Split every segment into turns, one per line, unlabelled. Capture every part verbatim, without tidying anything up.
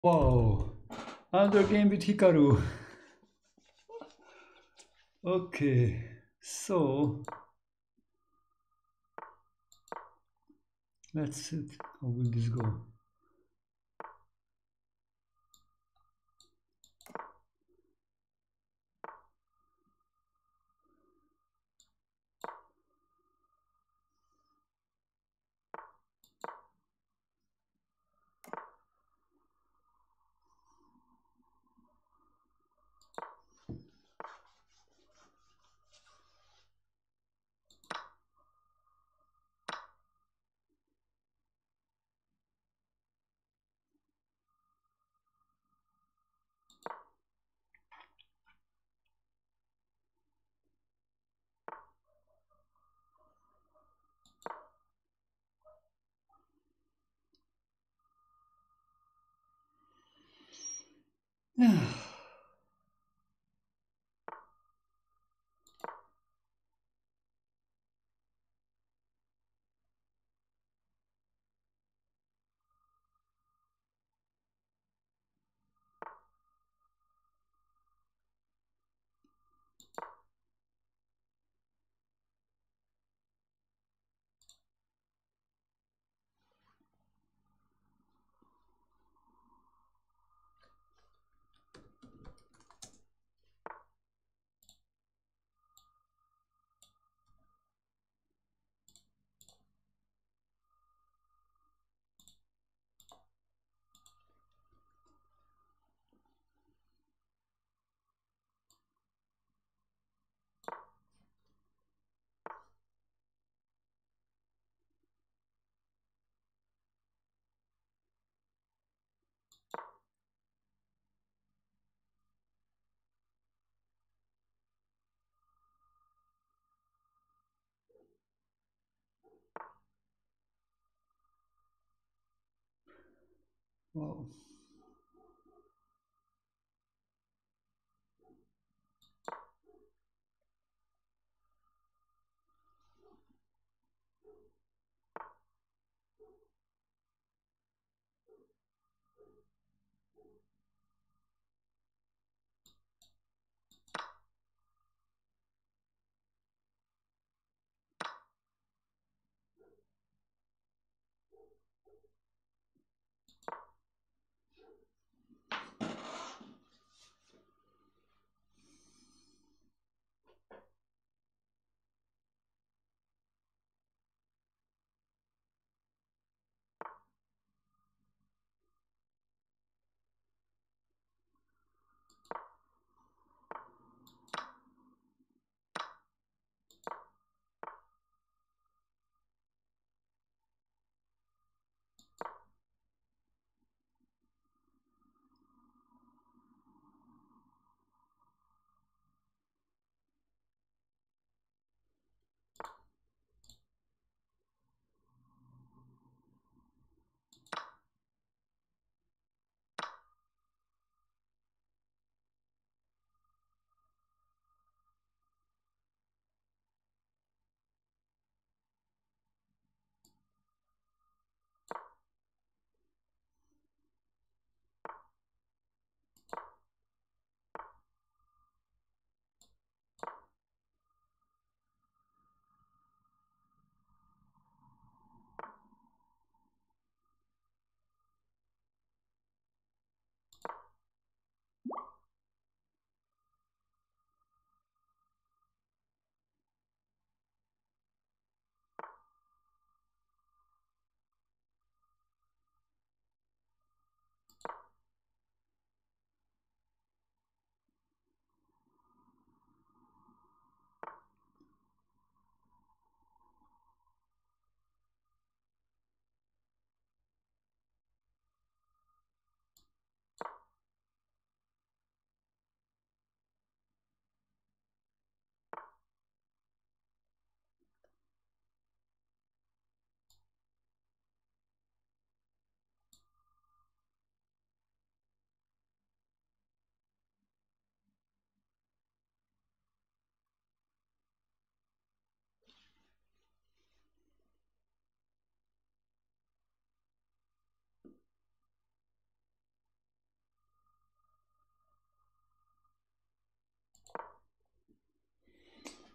Wow, another game with Hikaru. Okay, so let's see. How will this go? Wow.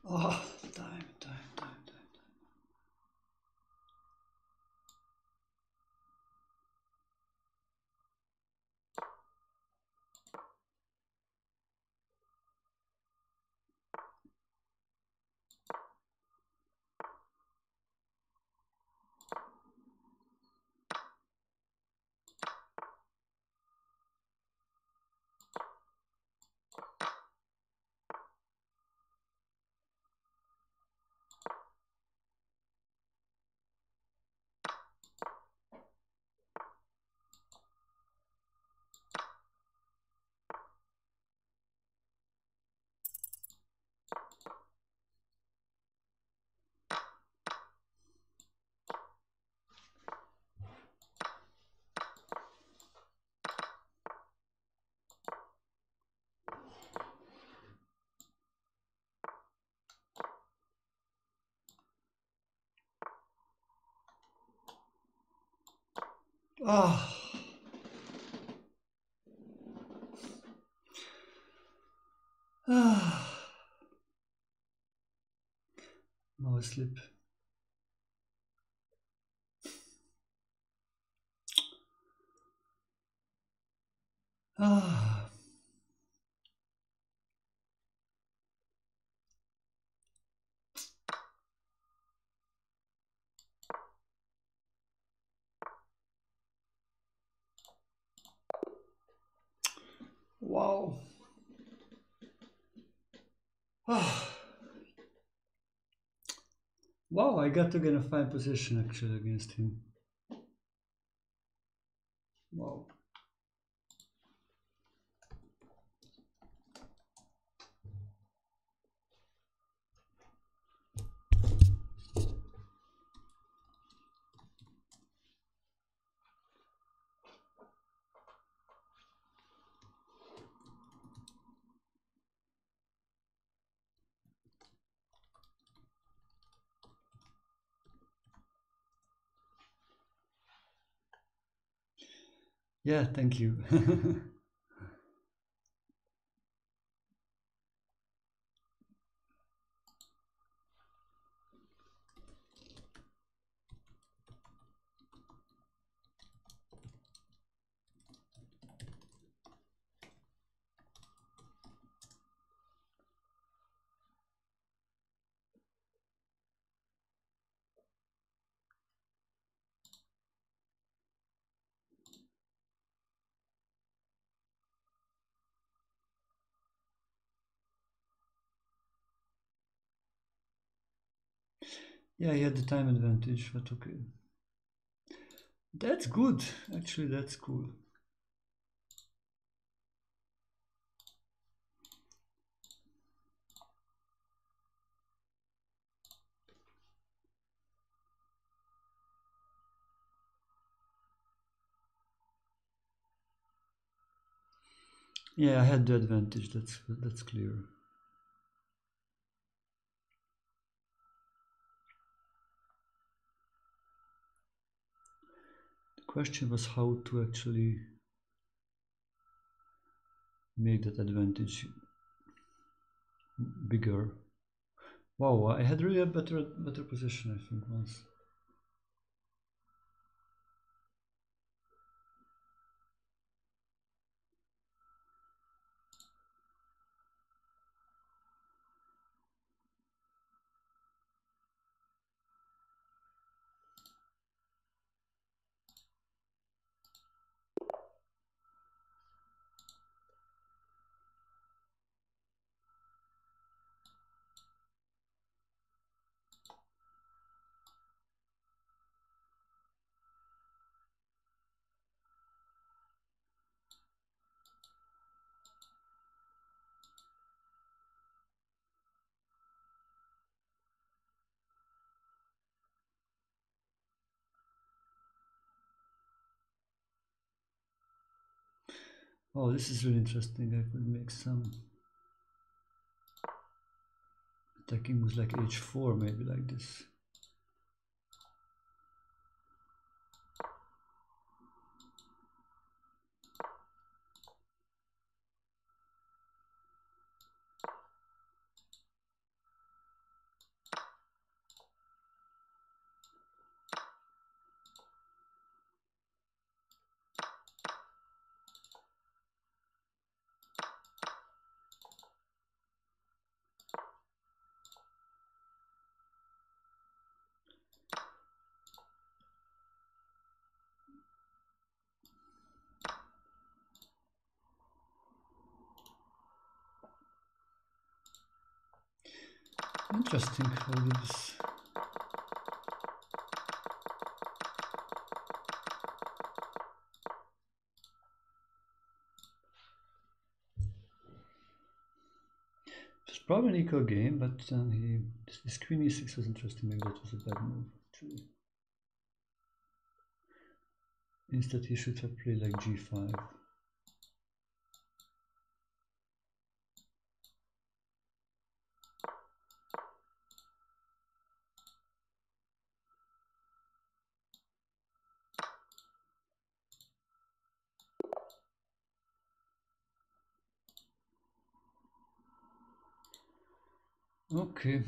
Oh, time, time, time, time. Ah. Ah. Now I slip. Ah. Wow. Ah. Wow, I got to get a fine position actually against him. Wow. Yeah, thank you. Yeah, he had the time advantage, but okay. That's good. Actually, that's cool. Yeah, I had the advantage. That's that's clear. The question was how to actually make that advantage bigger. Wow, I had really a better better position, I think, once. Oh, this is really interesting. I could make some attacking moves like h four, maybe like this. Interesting. I'll do this. It's probably an equal game, but um, he this, this queen e six was interesting. Maybe that was a bad move actually. Instead, he should have played like g five. Okay.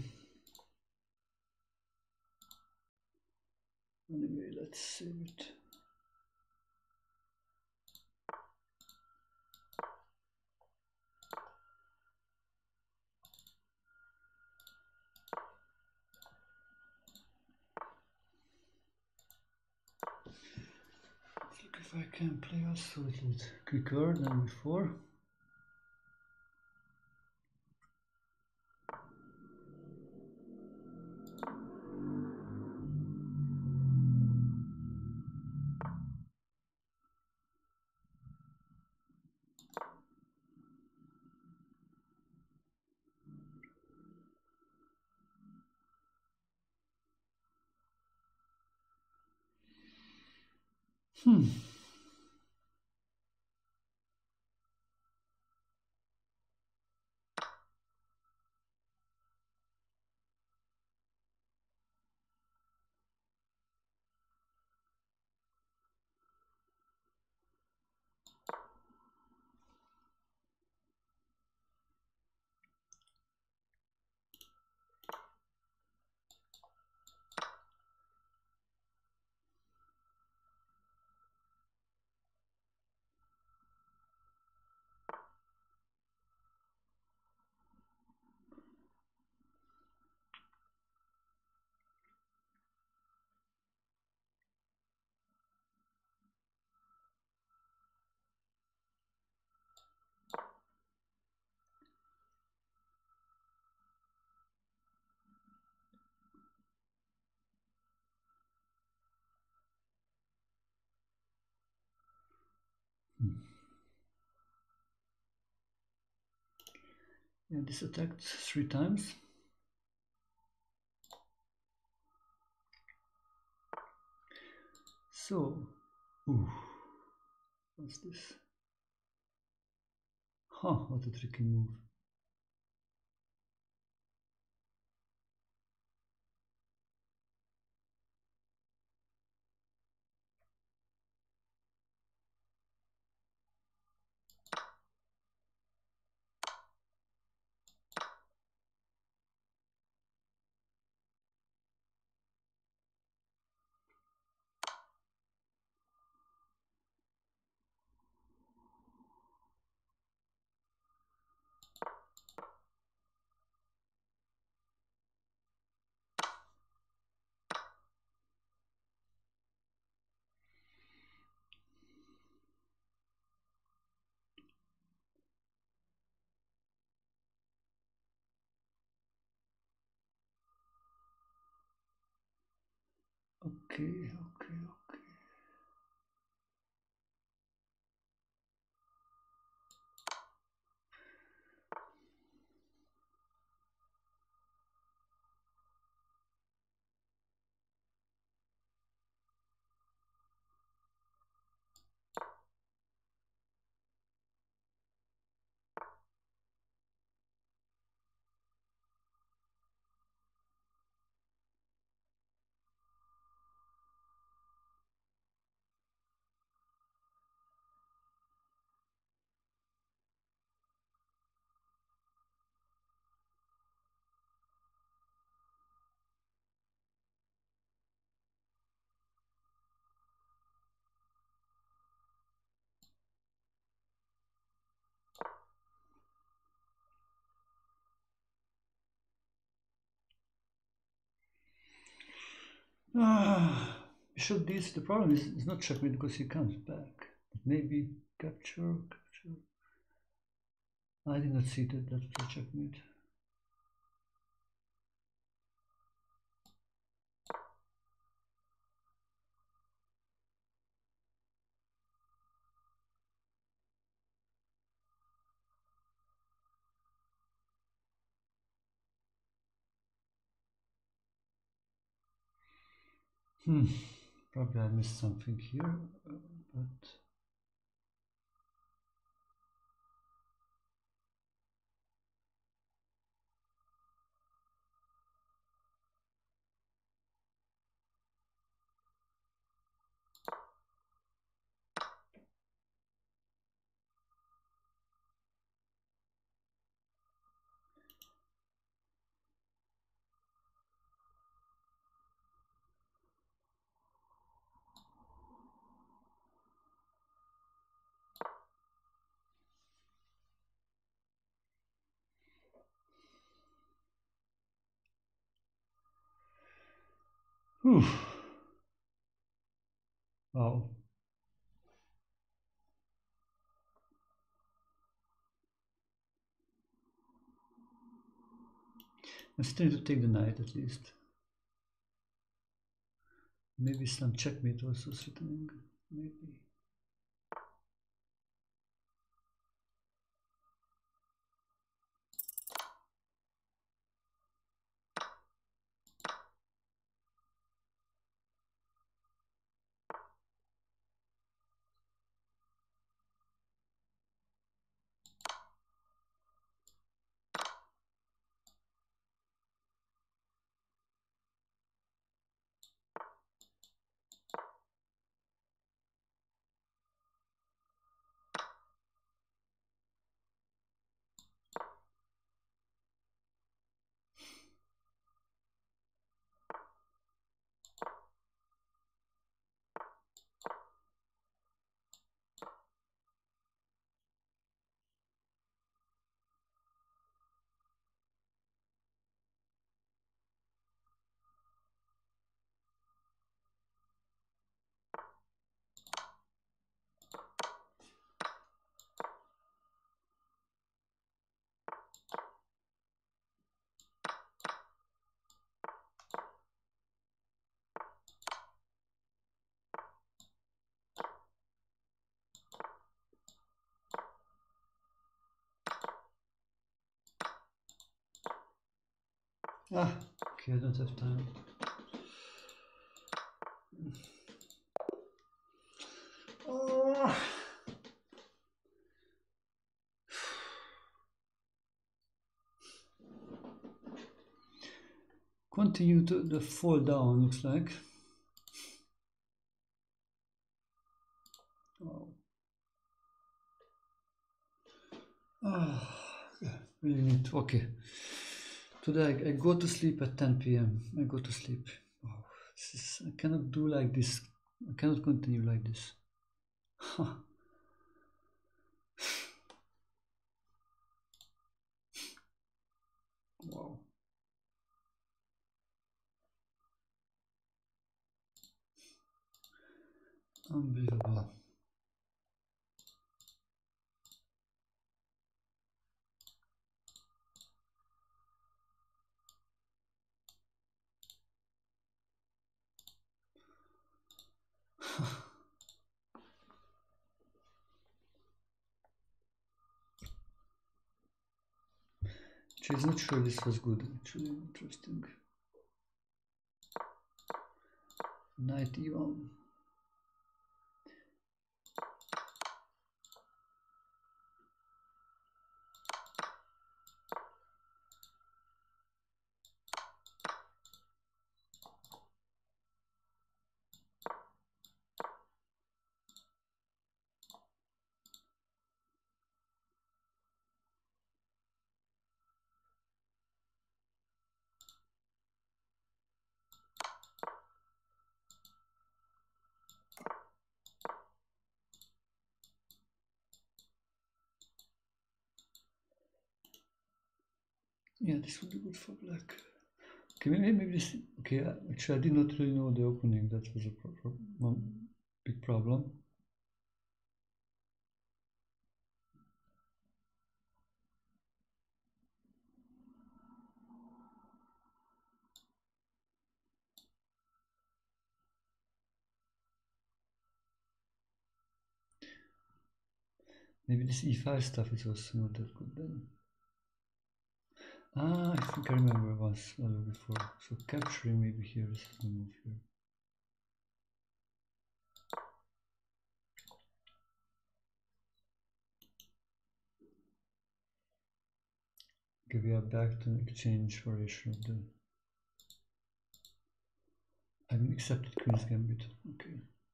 Anyway, let's save it. Let's look if I can play also a little bit quicker than before. Hmm. Yeah, this attacked three times. So, ooh, what's this? Huh, what a tricky move. Okay, okay, okay. Ah, bishop d c. The problem is it's not checkmate because he comes back. Maybe capture, capture. I did not see that that was a checkmate. Hmm. Probably I missed something here, uh, but. Whew. Wow. I still need to take the knight at least. Maybe some checkmate also threatening. Maybe. Ah, okay, I don't have time. Oh. Continue to the fall down, looks like. Wow. Ah, really need to, okay. Today I, I go to sleep at ten p m I go to sleep. Wow, this is, I cannot do like this. I cannot continue like this. Wow. Unbelievable. She's not sure this was good, actually. Interesting. Knight e one. Yeah, this would be good for black. Okay, maybe, maybe this. Okay, actually, I did not really know the opening. That was a pro pro one big problem. Maybe this e five stuff is also not that good then. Ah, I think I remember once a little before. So capturing maybe here is the move here. Okay, we are back to exchange variation of the. I accepted Queen's Gambit. Okay.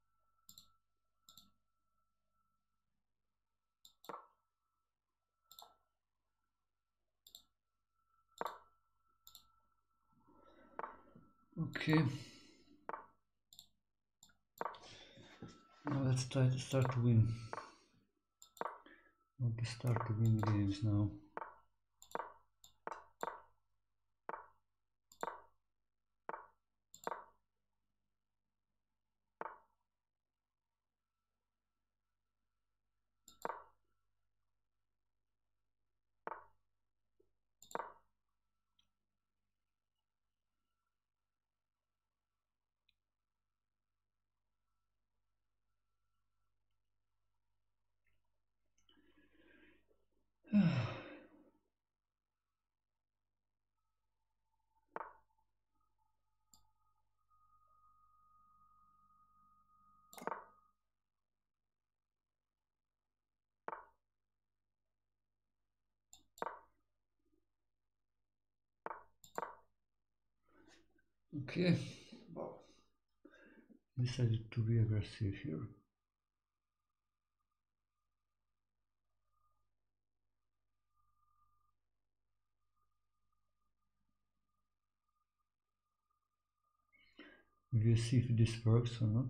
Okay. Now let's try to start to win. I want to start to win games now. Okay. Wow. Decided to be aggressive here. We'll see if this works or not.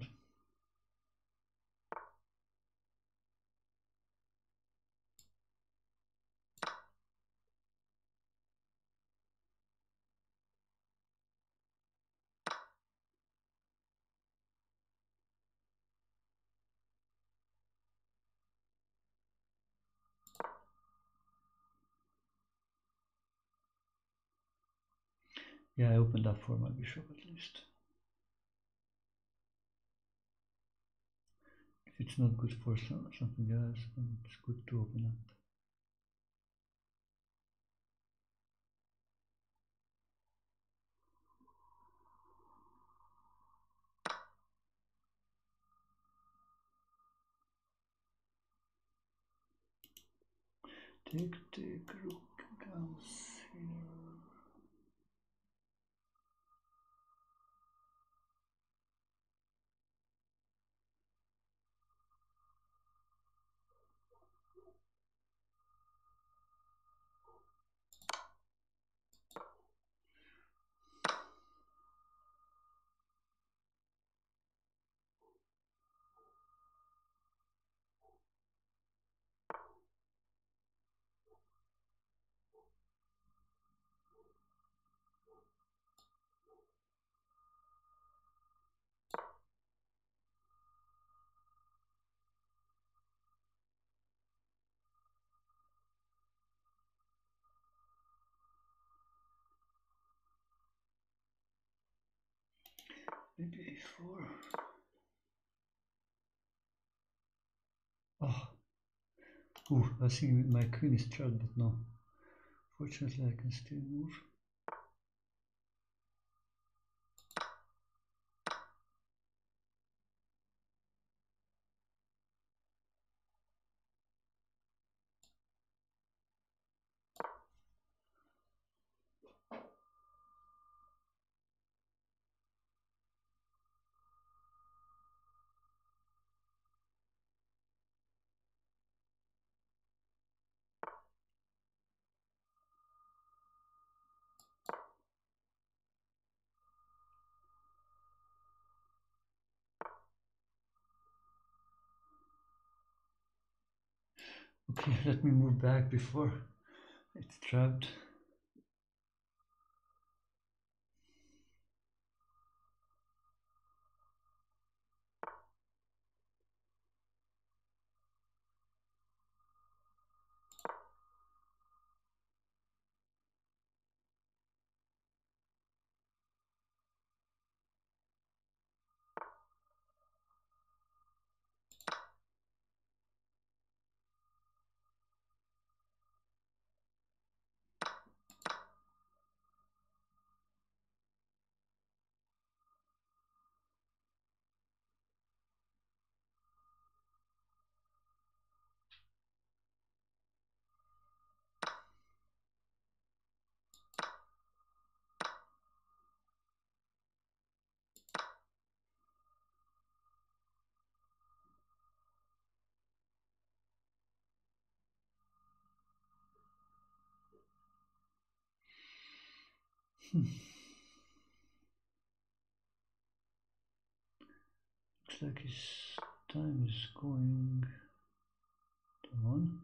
Yeah, I opened up for my bishop at least. If it's not good for some, something else, then it's good to open up. Take, take, rook comes here. Maybe a four. Oh, ooh, I think my queen is trapped, but no. Fortunately, I can still move. Okay, let me move back before it's trapped. Hmm. Looks like his time is going down.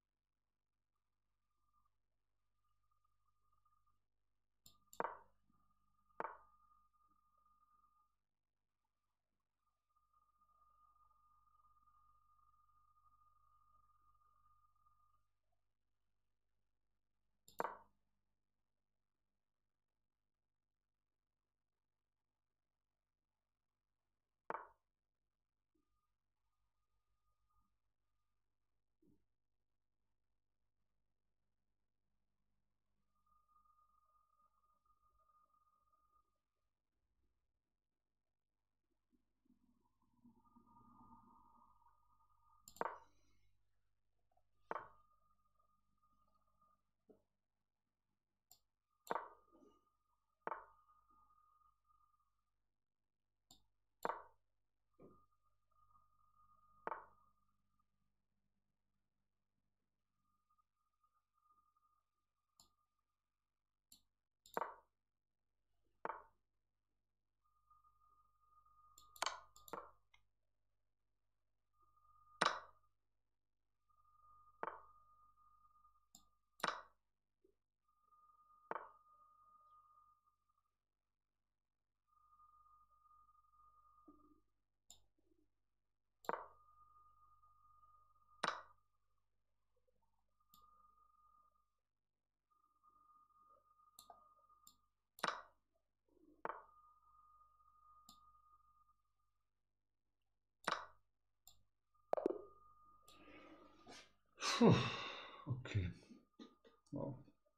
Okay. Wow.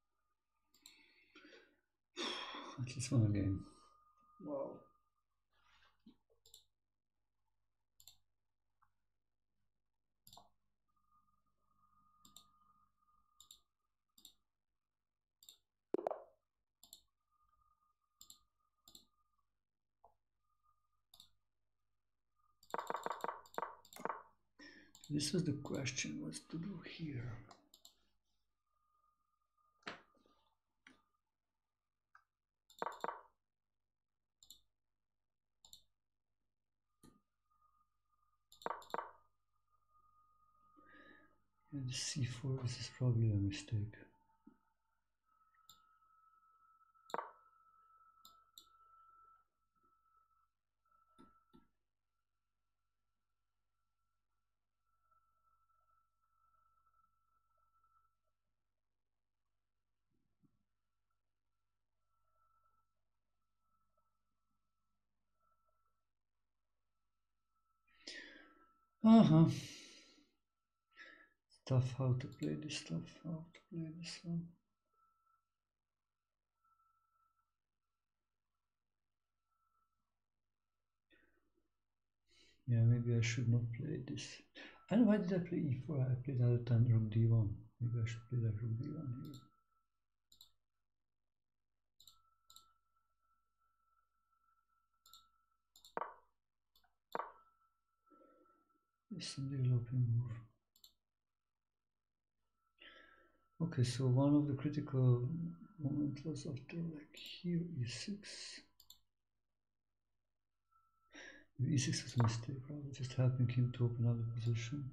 At least one again. Wow. This was the question, what to do here. And c four, this is probably a mistake. Uh-huh. Stuff how to play this stuff, how to play this one. Yeah, maybe I should not play this. And why did I play e four? I played other time rook d one. Maybe I should play like rook d one here. Yes, some developing move. Okay, so one of the critical moments was after like here e six. e six was a mistake, probably just helping him to open up the position.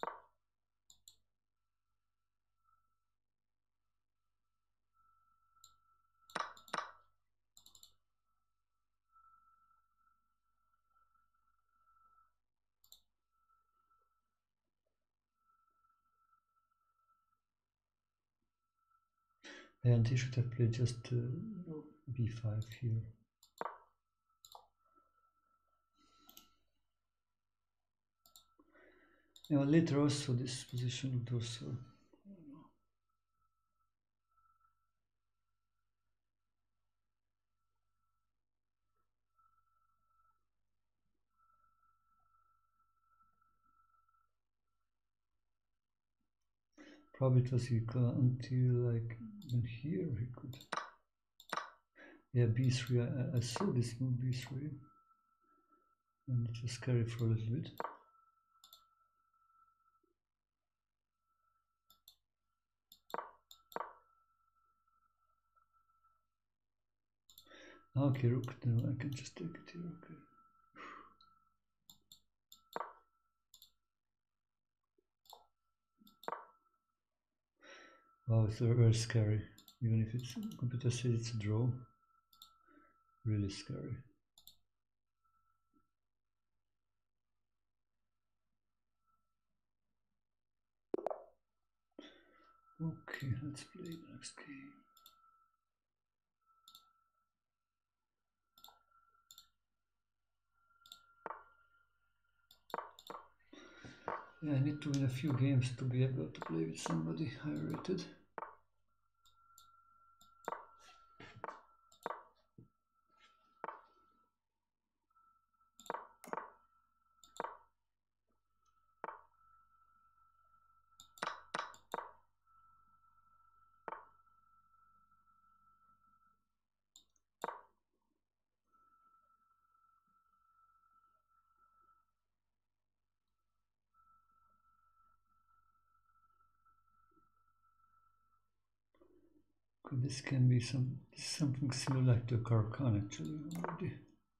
And he should have played just uh, b five here. Yeah, later also this position would also. Probably it was equal until like in here he could. Yeah, b three. I, I saw this move b three, and it was scary for a little bit. Okay, rook. No, I can just take it here. Okay. Wow, it's very scary. Even if it's computer says it's a draw, really scary. Okay, let's play the next game. Yeah, I need to win a few games to be able to play with somebody higher rated. Okay, this can be some something similar to a Caro-Kann actually already.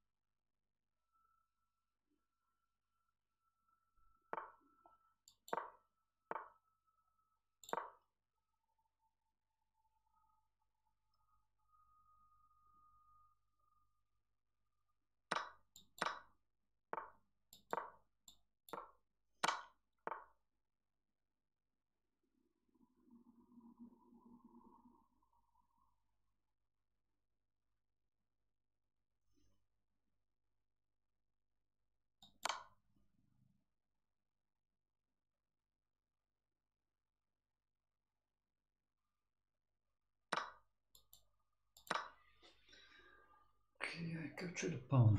Okay, I captured a pawn.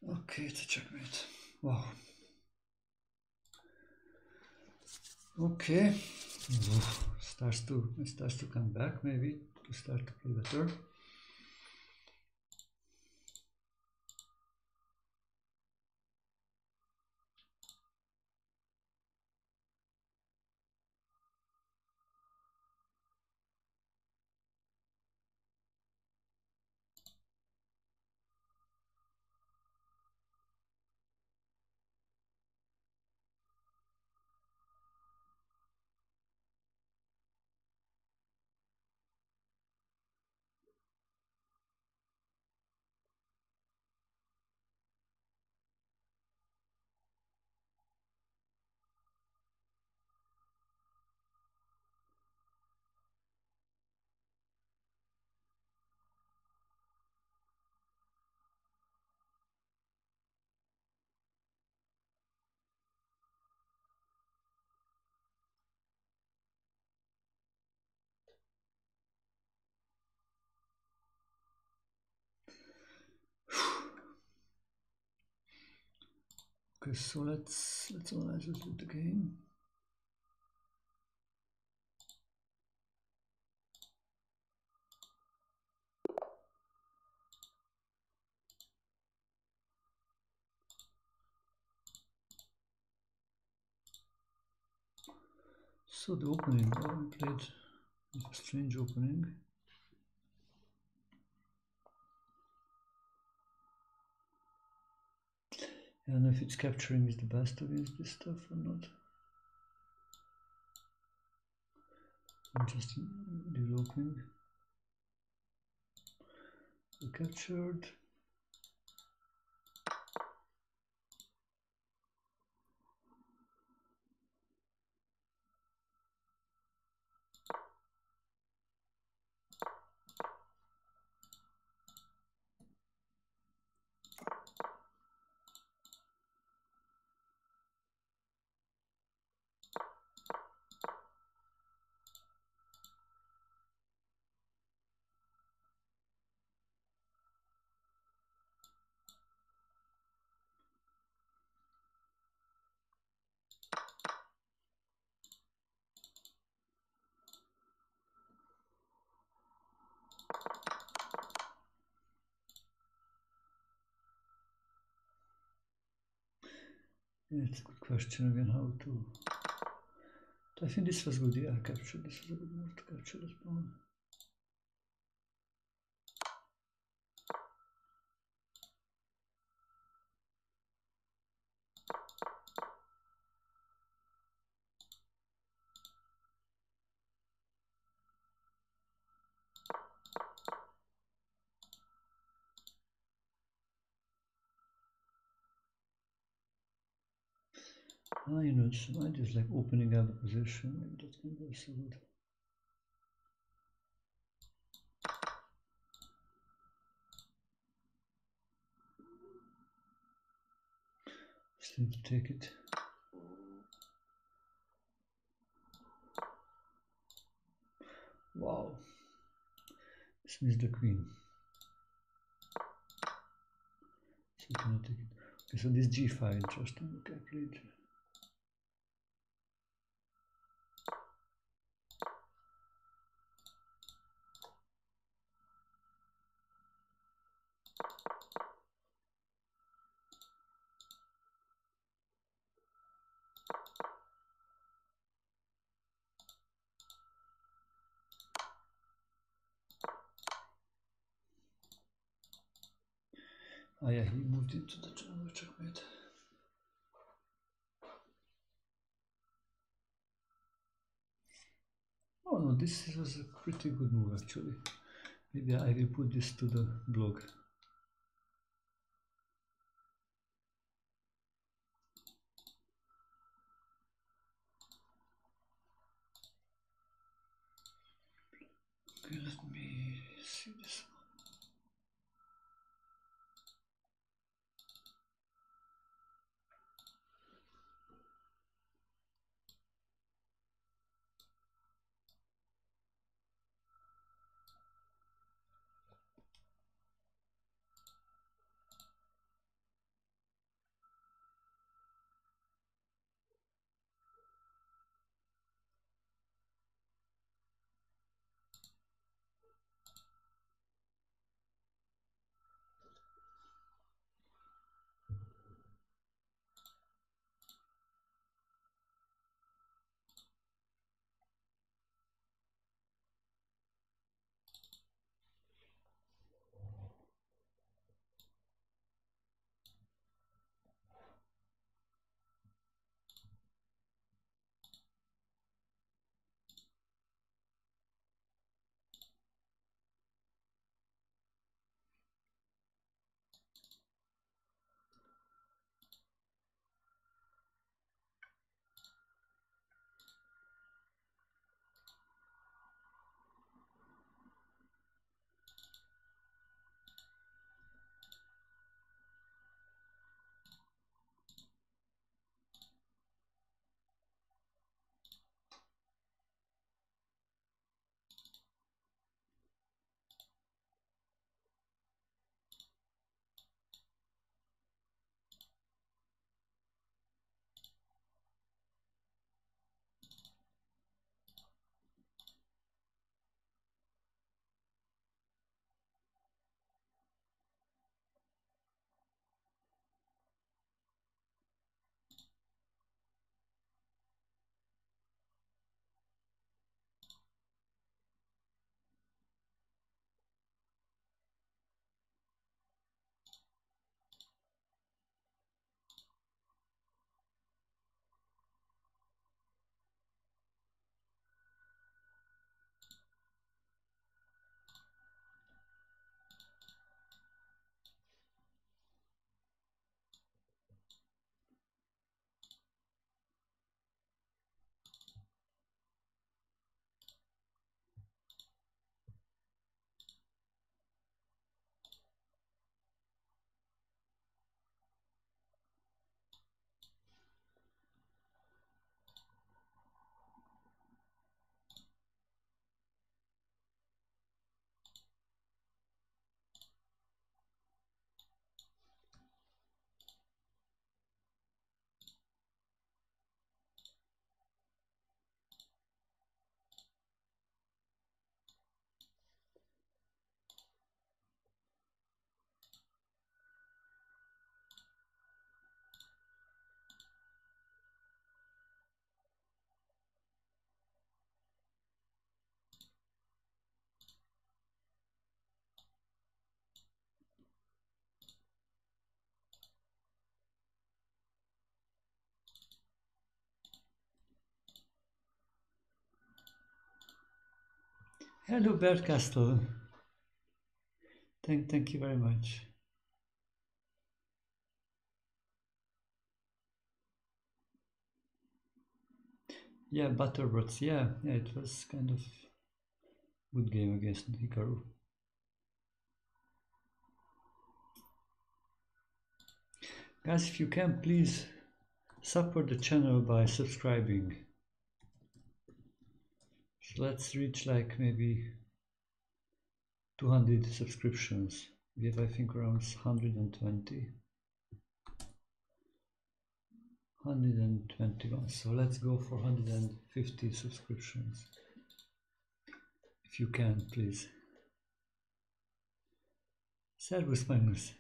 Okay, it's a checkmate. Wow. Okay. Starts to it starts to come back maybe to start to play better. Okay, so let's let's analyze this with the game. So the opening, oh, we played a strange opening. I don't know if it's capturing is the best against this stuff or not. I'm just developing. So captured. Yeah, it's a good question again how to. I think this was good. Yeah, capture. This is a good move to capture this pawn. Ah, you know, it's, I just like opening up the position. Maybe that can be also good. Just need to take it. Wow. This means the queen. So you cannot take it. Okay, so this g five, interesting. Okay, I played. Ah, yeah, he moved into the another checkmate. Oh no, this was a pretty good move actually. Maybe I will put this to the blog. Okay, let me see this one. Hello, Bert Castle. Thank, thank you very much. Yeah, Butterbots. Yeah, yeah, it was kind of good game against Hikaru. Guys, if you can, please support the channel by subscribing. So let's reach like maybe two hundred subscriptions. We have, I think, around one hundred twenty. one hundred twenty-one. So let's go for one hundred fifty subscriptions. If you can, please. Servus, Magnus.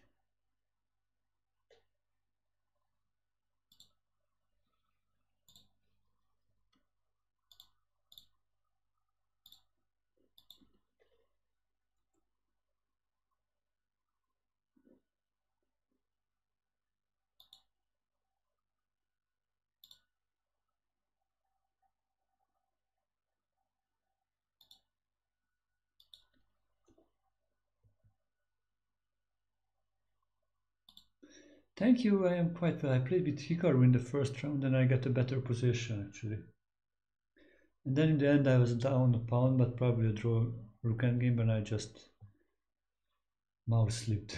Thank you, I am quite well. I played with Hikaru in the first round and I got a better position actually. And then in the end I was down a pawn, but probably a draw rook endgame, and I just mouse slipped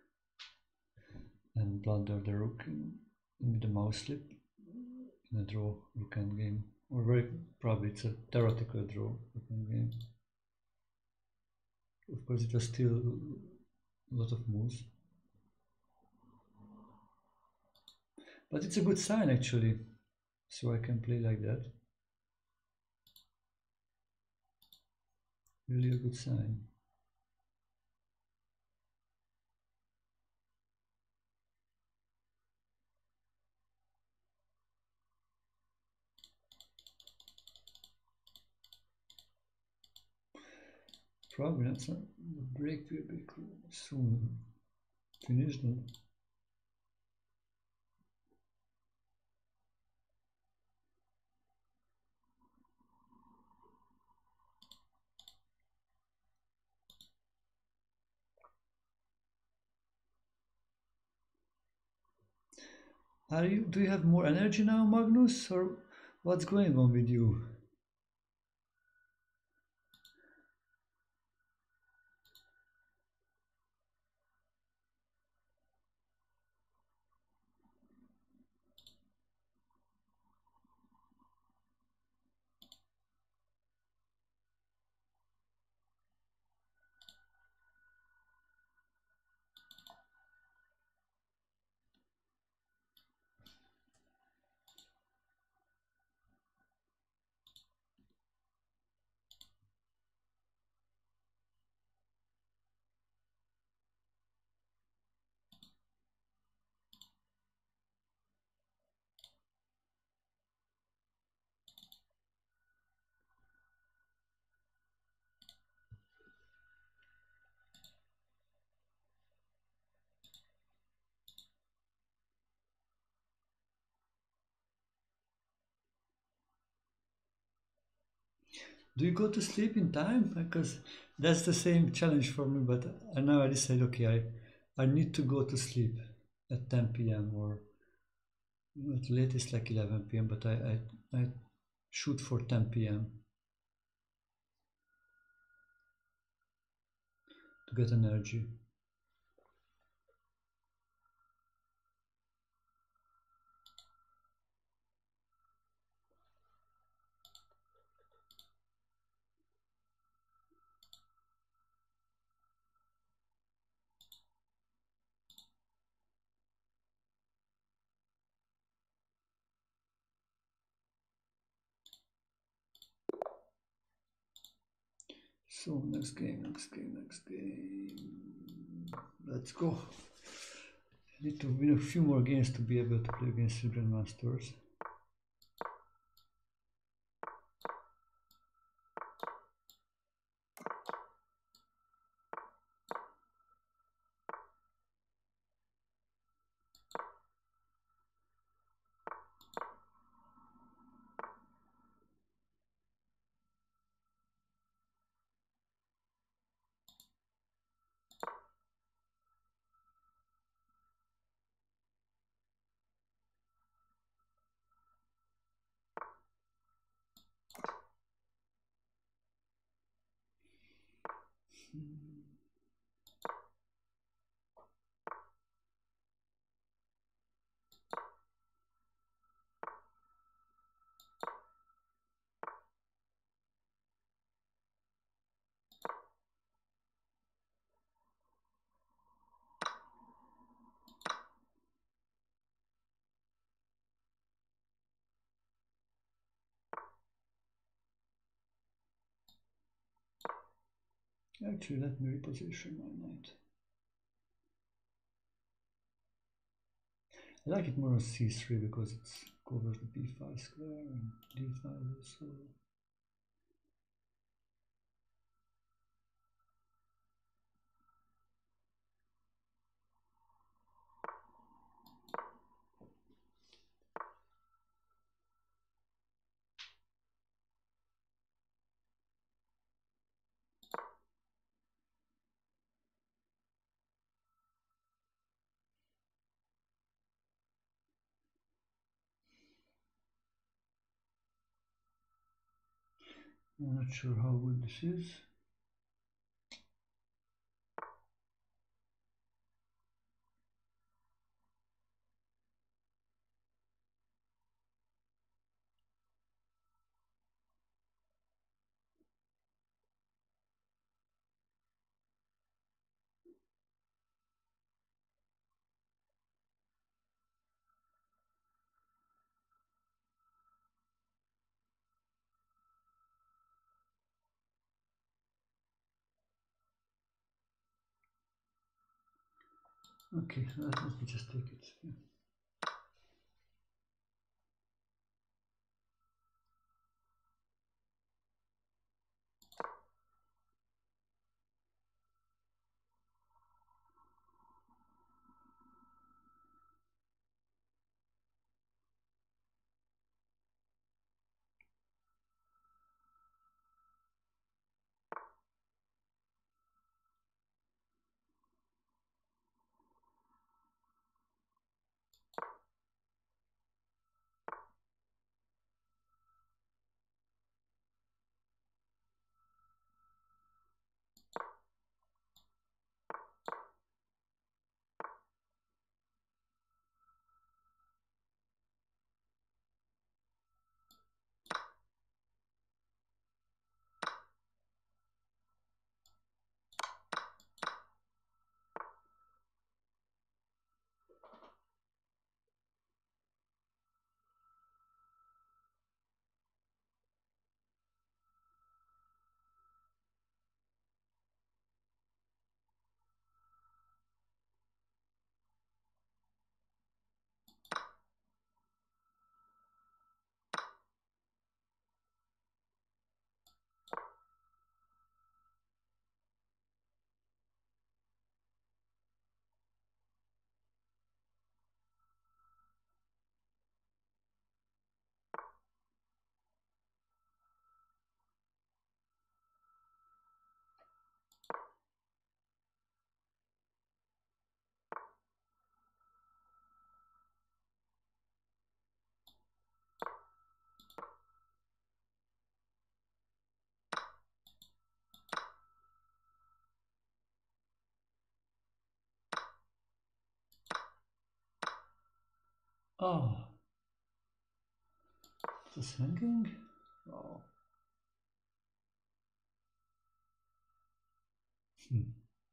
and blundered the rook in, in the mouse slip in a draw rook endgame. Or very probably it's a theoretical draw rook endgame. Of course it was still a lot of moves. But it's a good sign actually, so I can play like that. Really a good sign. Probably not. The break will be soon finished then. Are you? Do you have more energy now, Magnus, or what's going on with you? Do you go to sleep in time? Because that's the same challenge for me, but I now I decided, okay, I, I need to go to sleep at ten p m or you know, at latest like eleven p m, but I, I, I shoot for ten p m to get energy. So next game, next game, next game. Let's go. I need to win a few more games to be able to play against the Grandmasters. Actually, let me reposition my knight. I like it more on c three because it covers the b five square and d five also. I'm not sure how good this is. Okay, let me just take it. Yeah. Oh, just hanging? Oh. Hmm.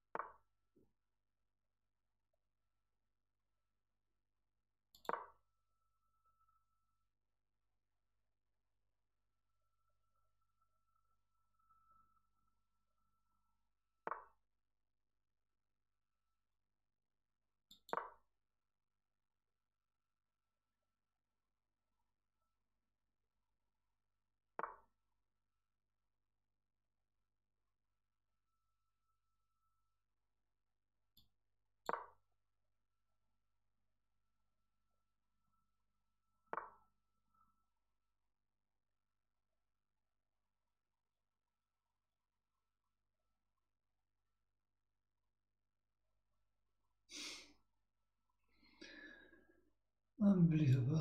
Unbelievable.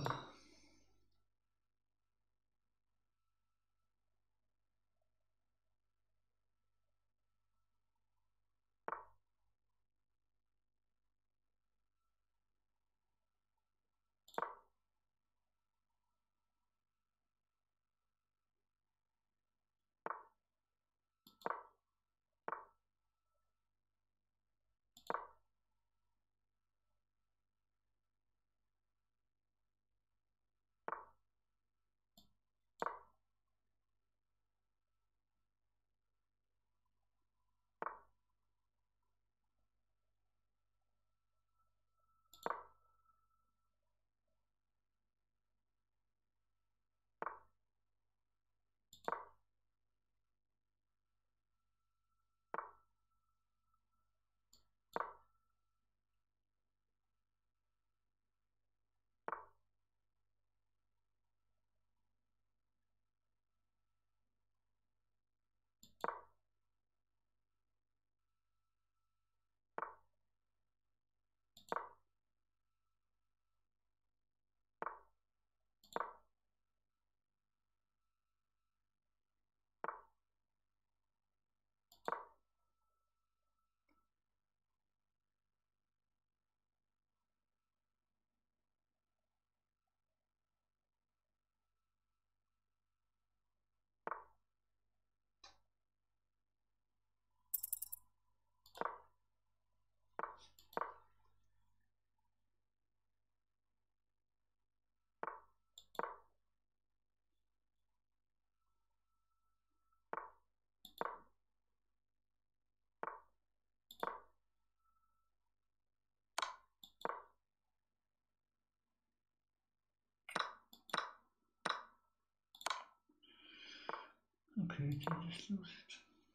Okay, just lose it.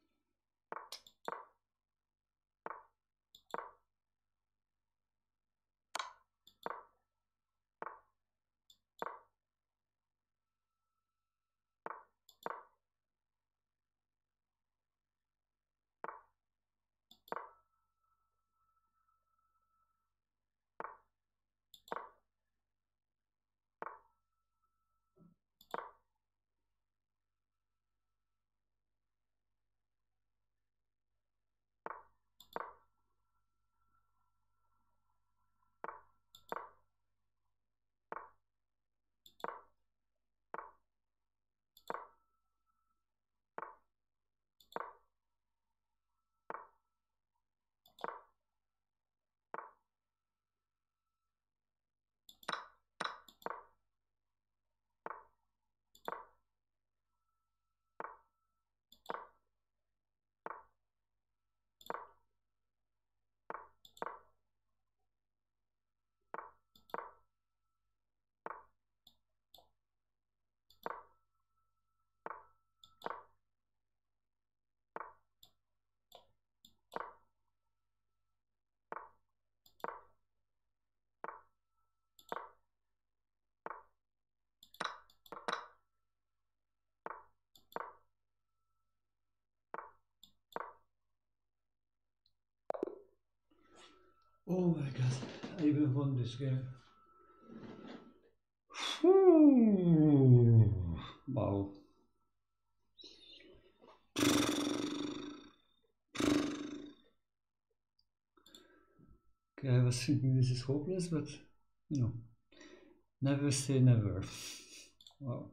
Oh my god, I even won this game. Wow. Okay, I was thinking this is hopeless, but you know, never say never. Wow.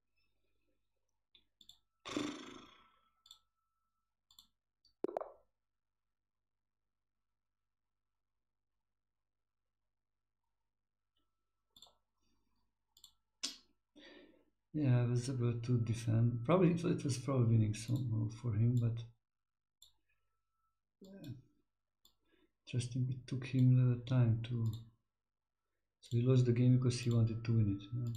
Yeah, I was about to defend. Probably it it was probably winning somehow for him, but yeah, interesting. It took him a little time to. So he lost the game because he wanted to win it. Yeah.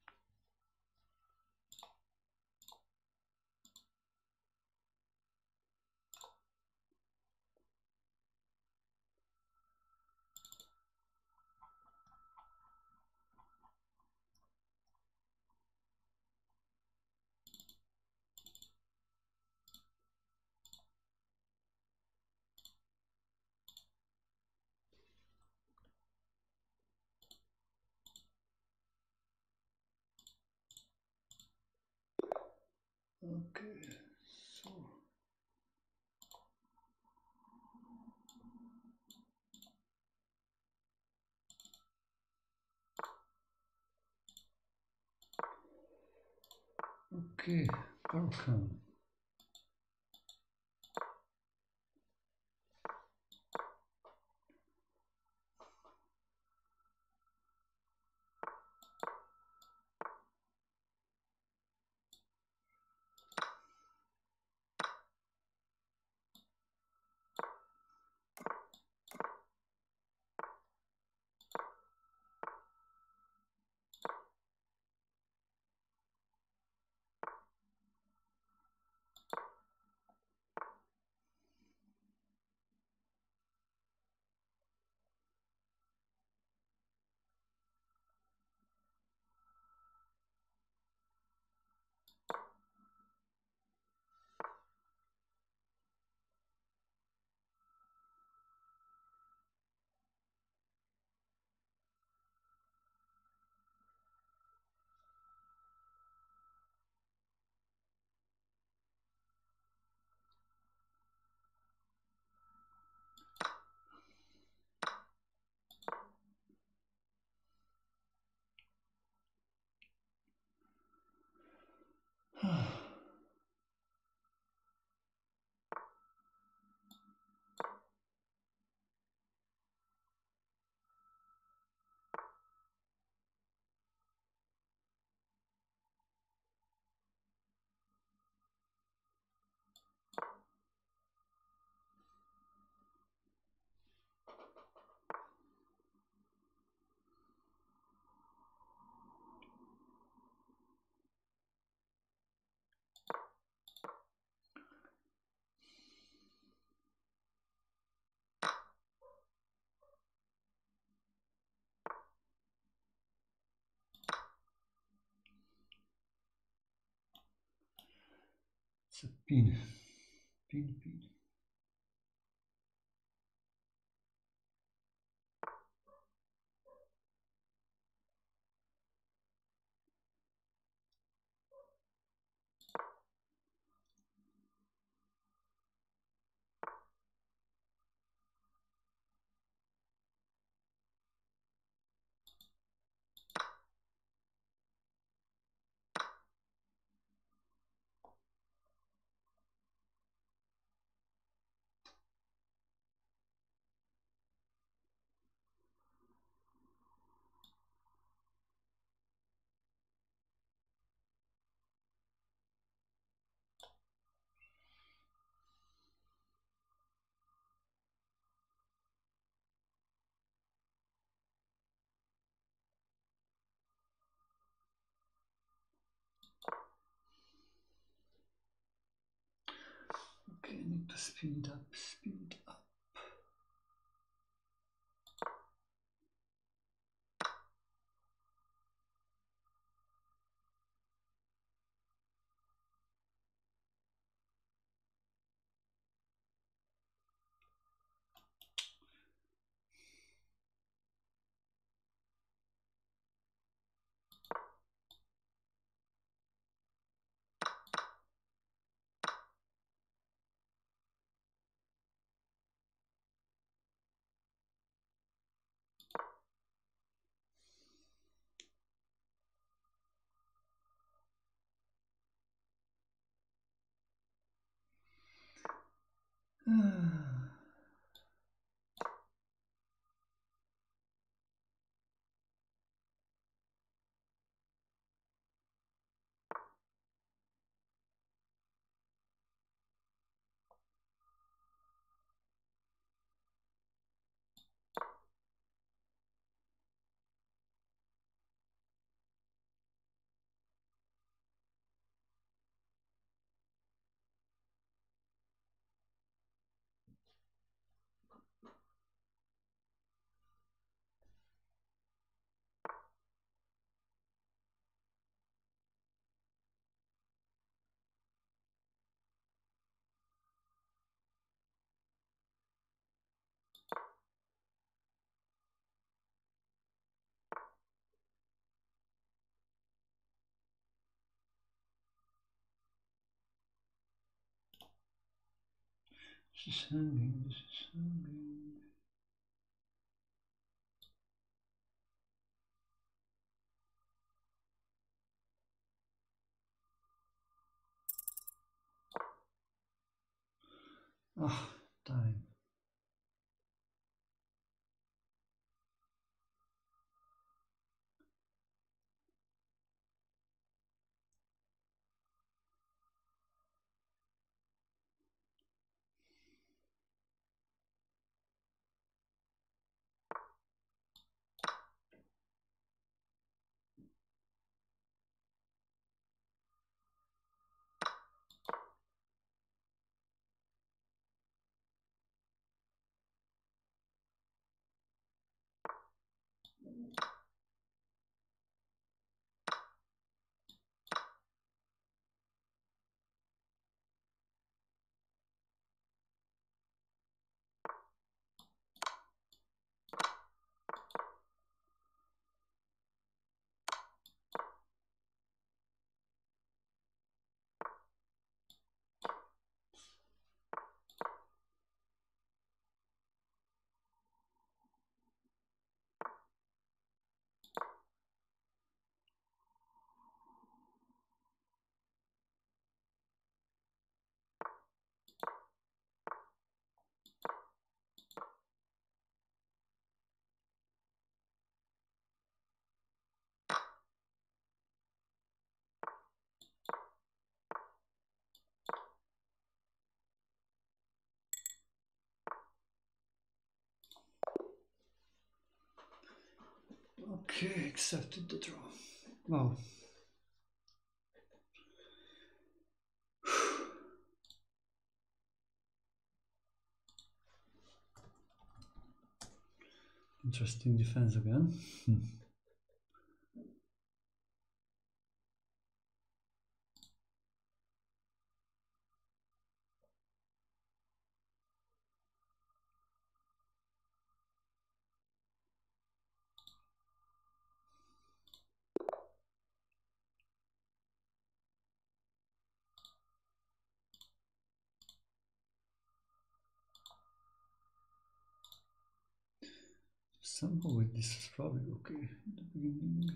Okay, so. Okay, Caro-Kann. It's a pin. Pin, pin. Okay, I need to speed up, speed up. This is hanging, this is hanging. Ah, time. Okay, accepted the draw. Wow. Interesting defense again. Somehow with this is probably okay in the beginning.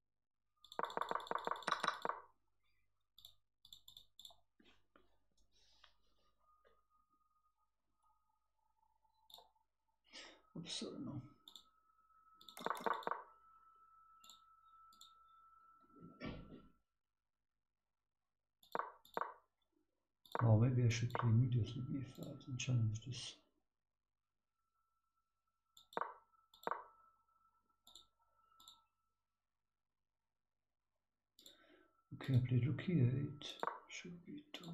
Oops, sorry, no. Oh, maybe I should play immediately b five and challenge this. Okay, I played rook e eight. Should be two.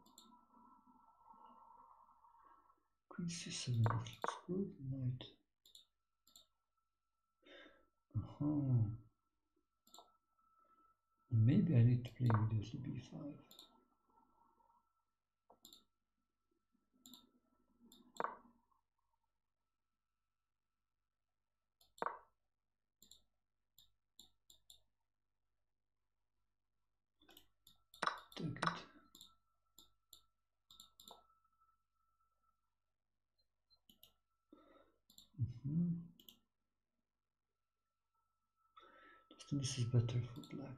Queen c seven. That looks good. Knight. Uh-huh. Maybe I need to play immediately b five. Take it. Mm-hmm. I think this is better for black.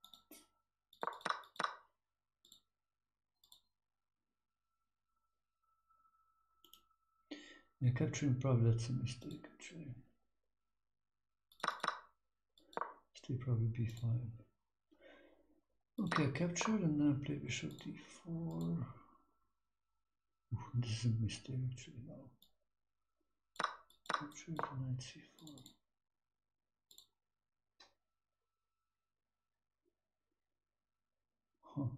Yeah, capturing probably that's a mistake actually. Stay probably b five. Okay, I captured and then I play bishop d four. Ooh, this is a mistake actually now. Capture knight c four. Huh.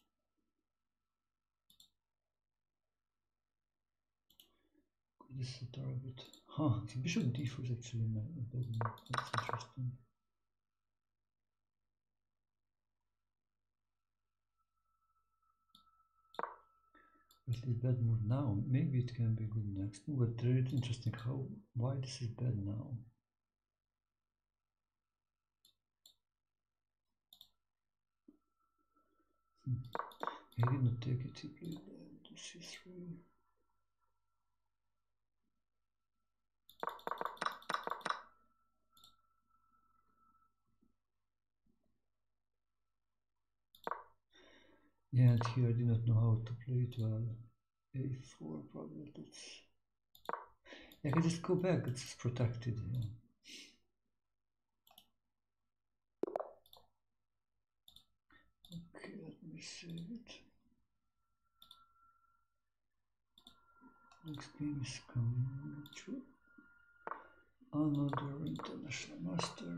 This is a bit. Huh, so bishop d four is actually a bad move. That's interesting. At least bad move now. Maybe it can be good next move, but very interesting how why this is bad now. Hmm. He did not take it, he played uh, c three. Yeah, and here I did not know how to play it well. a four probably, that's... I can just go back, it's protected, yeah. Okay, let me save it. Next game is coming to another international master.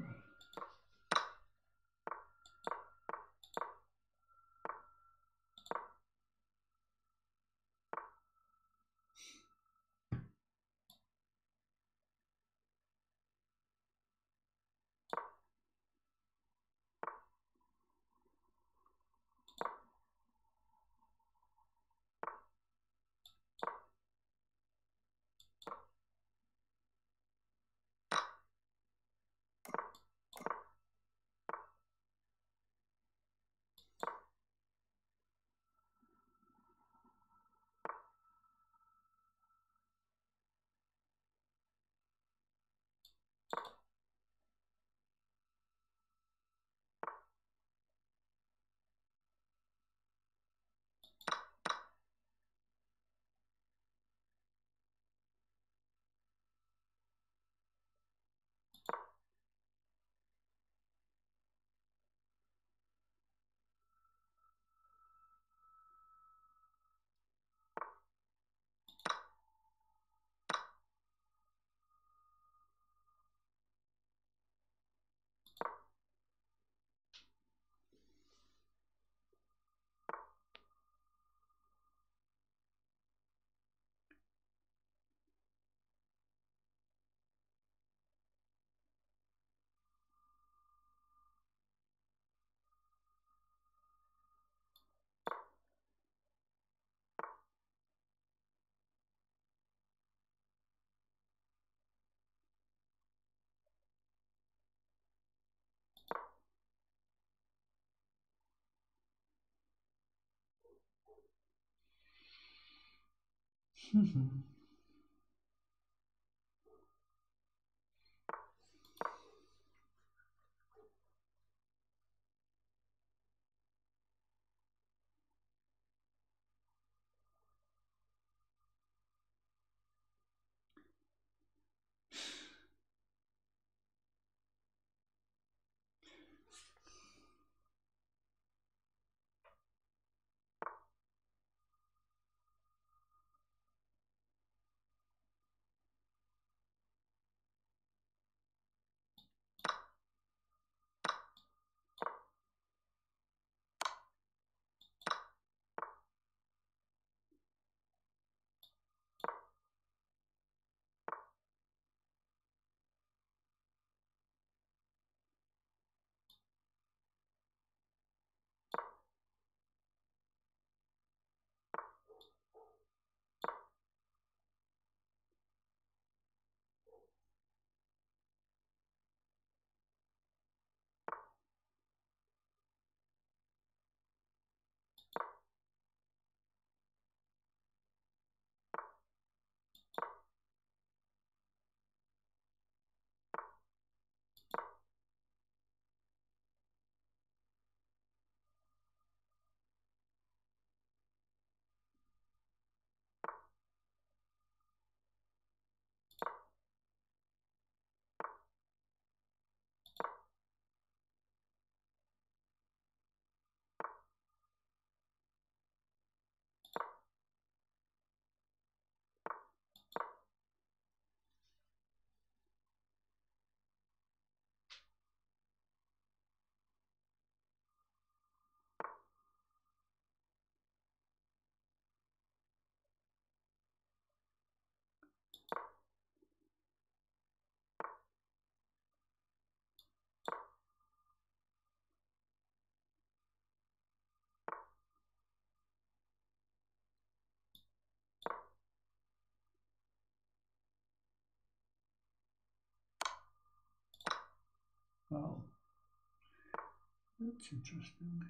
Wow, that's interesting.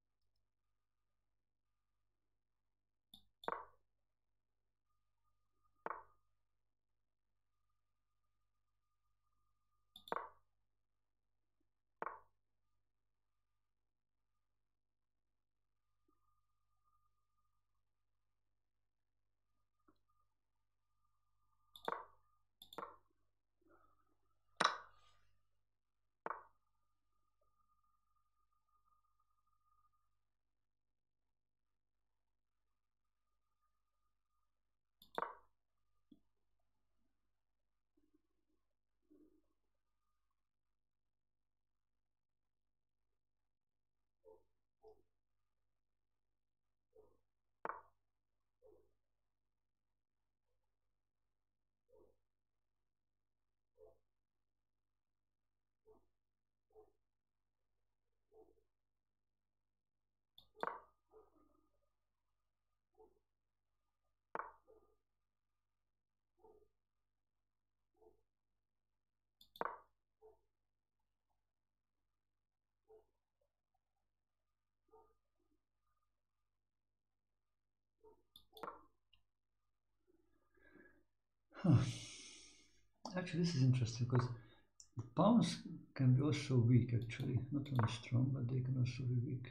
Huh. Actually, this is interesting because the pawns can be also weak, actually. Not only strong, but they can also be weak.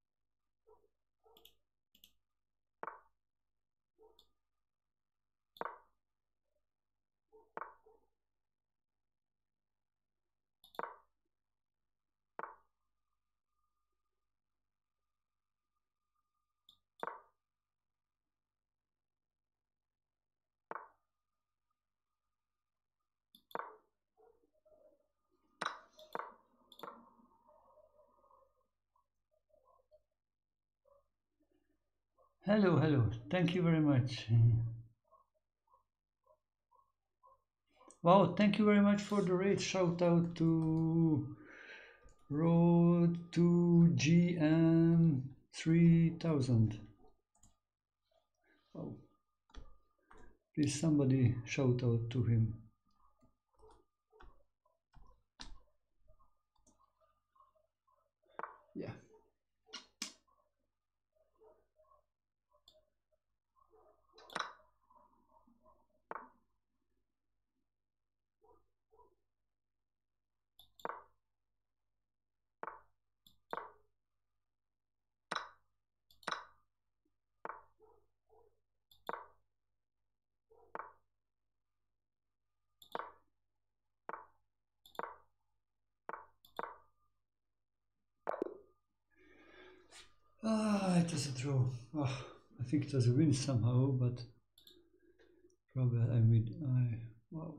Hello, hello. Thank you very much. Wow, thank you very much for the raid. Shout out to Road to G M three thousand. Oh, please somebody shout out to him. Yeah. Ah, it was a draw. Oh, I think it was a win somehow, but probably I made. I wow.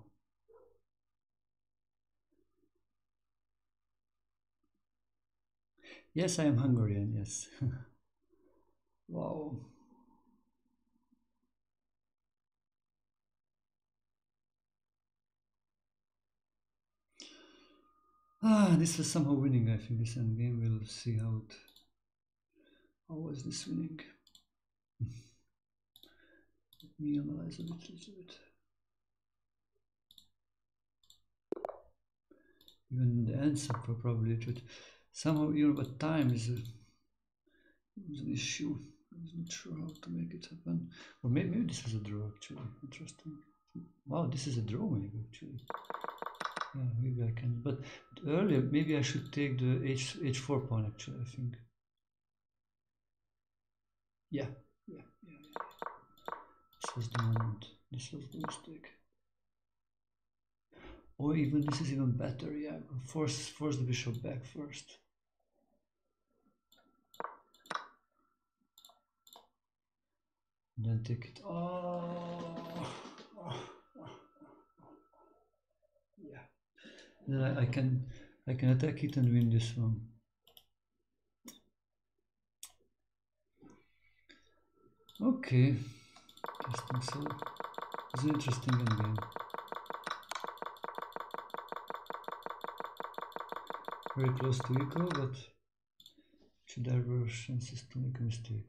Yes, I am Hungarian. Yes. Wow. Ah, this was somehow winning. I think this end game. We'll see how it. How was this winning? Let me analyze a bit. A little bit. Even the answer probably should somehow, you know, but time is, a, is an issue. I'm not sure how to make it happen. Or maybe, maybe this is a draw actually. Interesting. Wow, this is a draw maybe actually. Yeah, maybe I can. But earlier, maybe I should take the h h4 pawn actually. I think. Yeah, yeah, yeah, yeah. This was the moment. This was the mistake. Or even this is even better. Yeah, force force the bishop back first. And then take it. Oh, yeah. Then I, I can I can attack it and win this one. Okay. Interesting. So it's an interesting endgame. Very close to equal, but there were chances to make a mistake.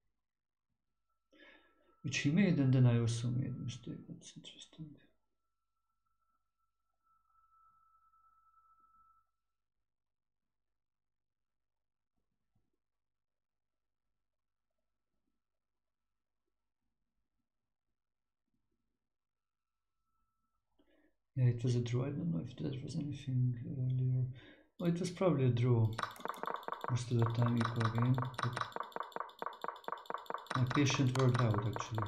Which he made, and then I also made a mistake. That's interesting. Yeah, it was a draw. I don't know if there was anything earlier. Oh, it was probably a draw. Most of the time equal game, but my patience worked out actually.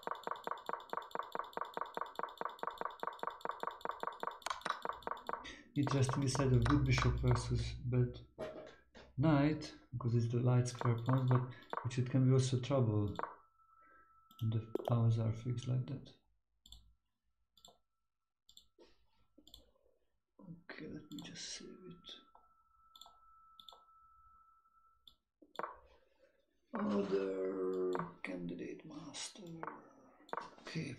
Interesting side of good bishop versus bad knight, because it's the light square pawns, but which it can be also trouble when the pawns are fixed like that. Okay, let me just save it. Other candidate master. Okay.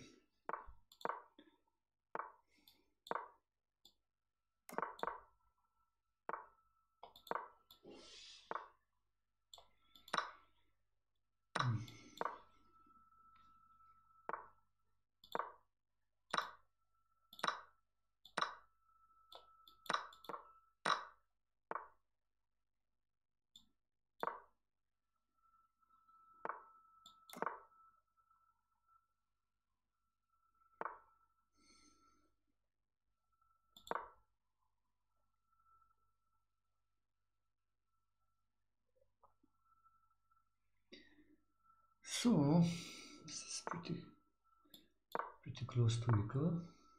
Hmm. So this is pretty pretty close to equal.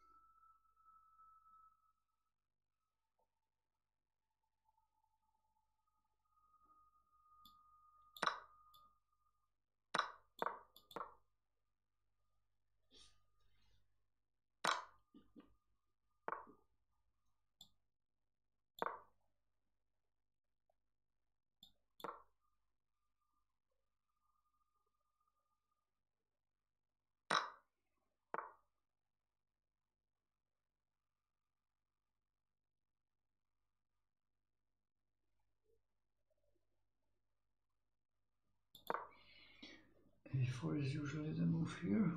a four is usually the move here.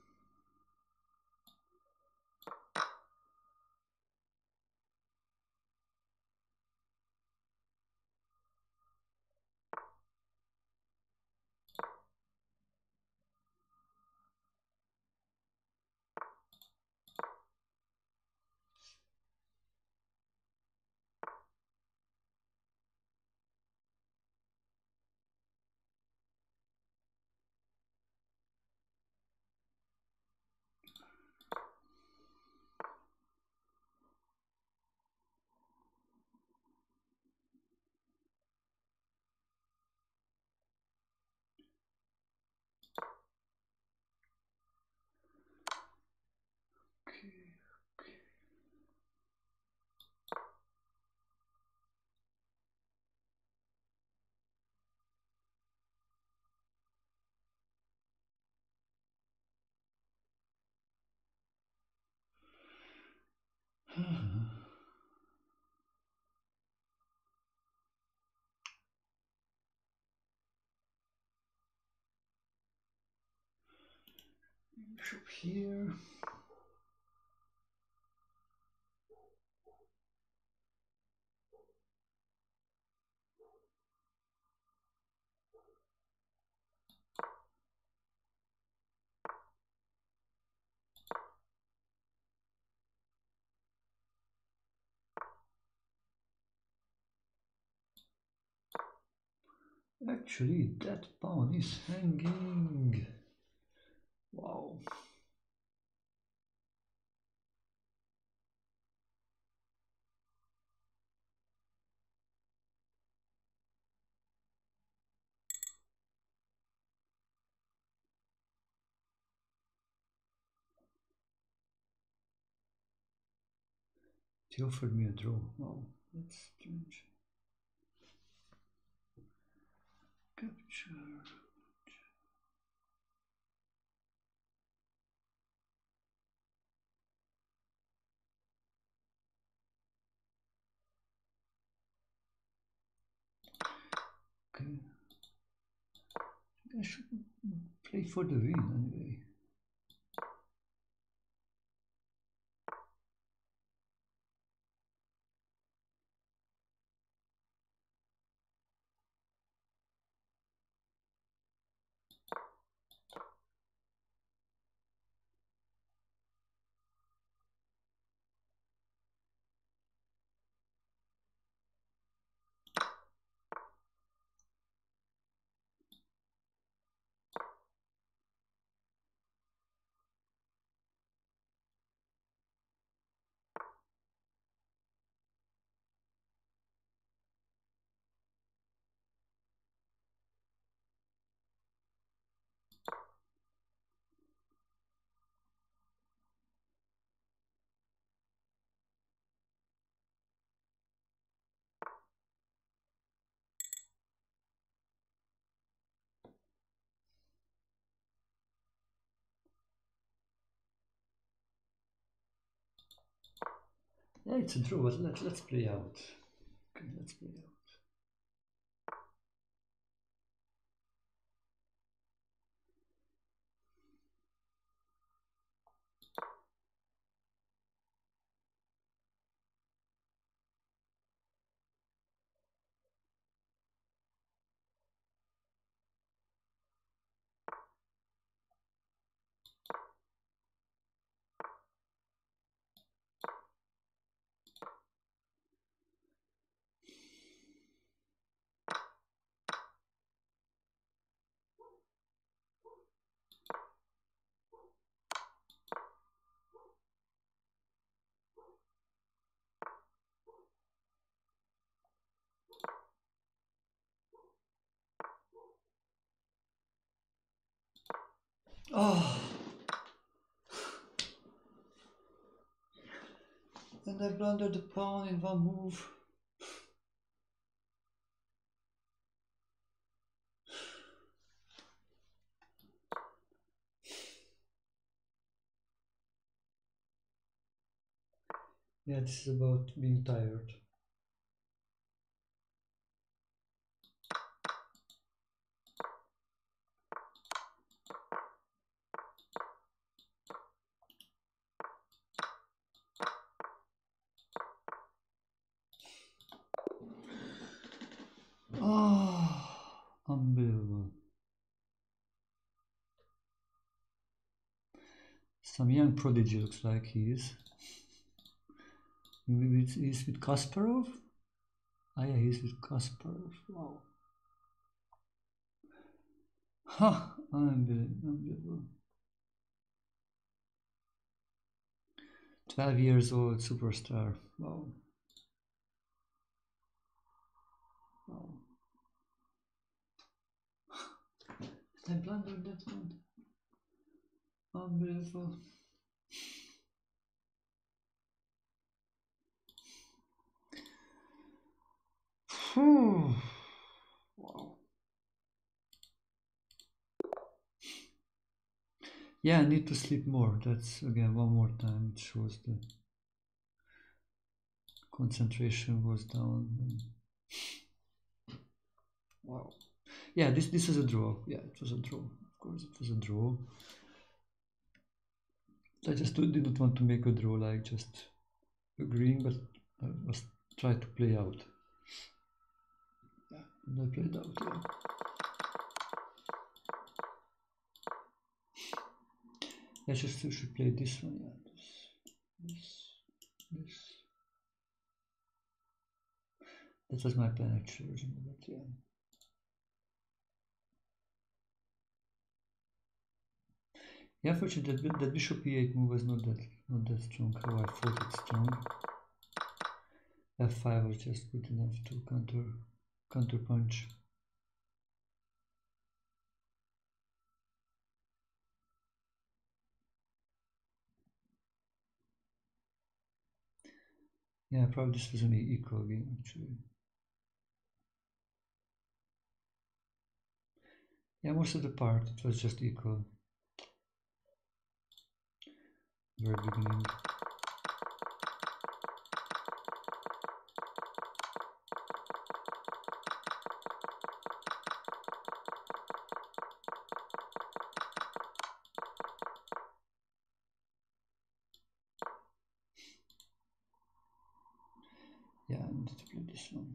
Okay. Bishop here. Actually, that pawn is hanging. Wow. He offered me a draw. Wow, that's strange. Capture. Okay. I should play for the win anyway. Yeah, it's a draw, but let's, let's play out. Okay, let's play out. Oh, and I blundered the pawn in one move. Yeah, this is about being tired. Oh, unbelievable. Some young prodigy looks like he is. Maybe it's, he's with Kasparov? Ah, yeah, he's with Kasparov. Wow. Ha! Unbelievable. Unbelievable. twelve years old superstar. Wow. Wow. I blundered that one. Unbelievable. Whew. Wow. Yeah, I need to sleep more. That's again one more time. It shows the concentration was down. Wow. Yeah, this this is a draw. Yeah, it was a draw. Of course, it was a draw. I just didn't want to make a draw like just agreeing, but I must try to play out. Yeah, and I played out. Yeah. I just should play this one. Yeah, this, this, this. That was my plan actually, but yeah. Yeah, fortunately, that, that bishop e eight move was not that not that strong. How I thought it's strong. f five was just good enough to counter counter punch. Yeah, probably this was an equal game actually. Yeah, most of the part it was just equal. Very beginning. Yeah, I need to play this one.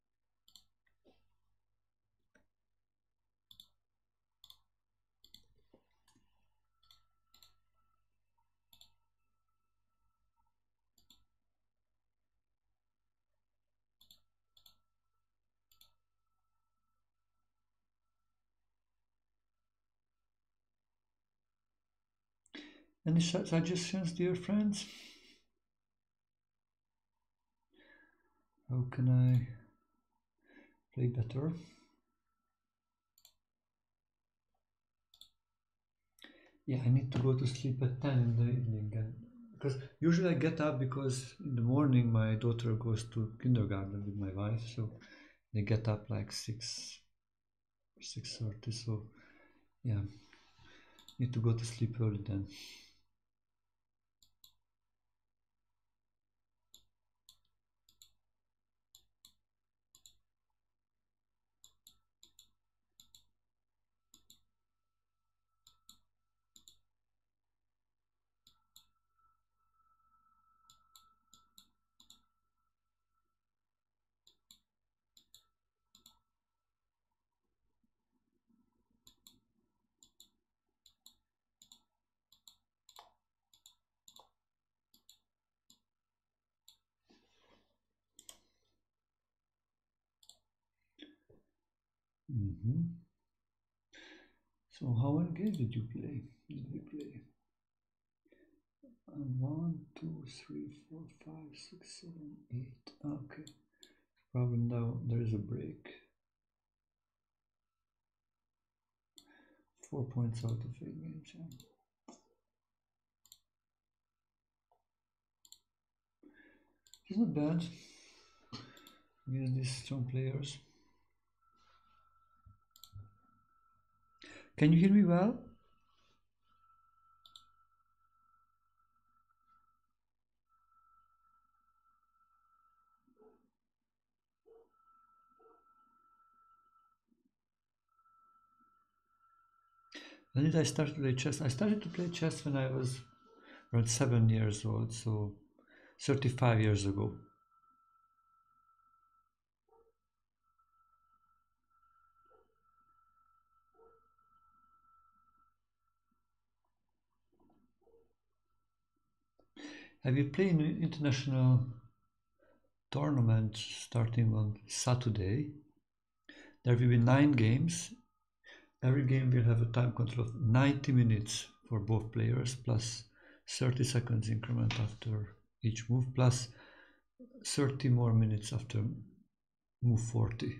Any suggestions, dear friends? How can I play better? Yeah, I need to go to sleep at ten in the evening, and because usually I get up because in the morning my daughter goes to kindergarten with my wife, so they get up like six, six thirty. So yeah, need to go to sleep early then. Mm-hmm. So how many games did you play? Did we play? And one, two, three, four, five, six, seven, eight. Okay. Probably now there is a break. Four points out of eight games. Yeah. It's not bad against these strong players. Can you hear me well? When did I start to play chess? I started to play chess when I was around seven years old, so thirty-five years ago. Have you played an international tournament starting on Saturday? There will be nine games. Every game will have a time control of ninety minutes for both players, plus thirty seconds increment after each move, plus thirty more minutes after move forty.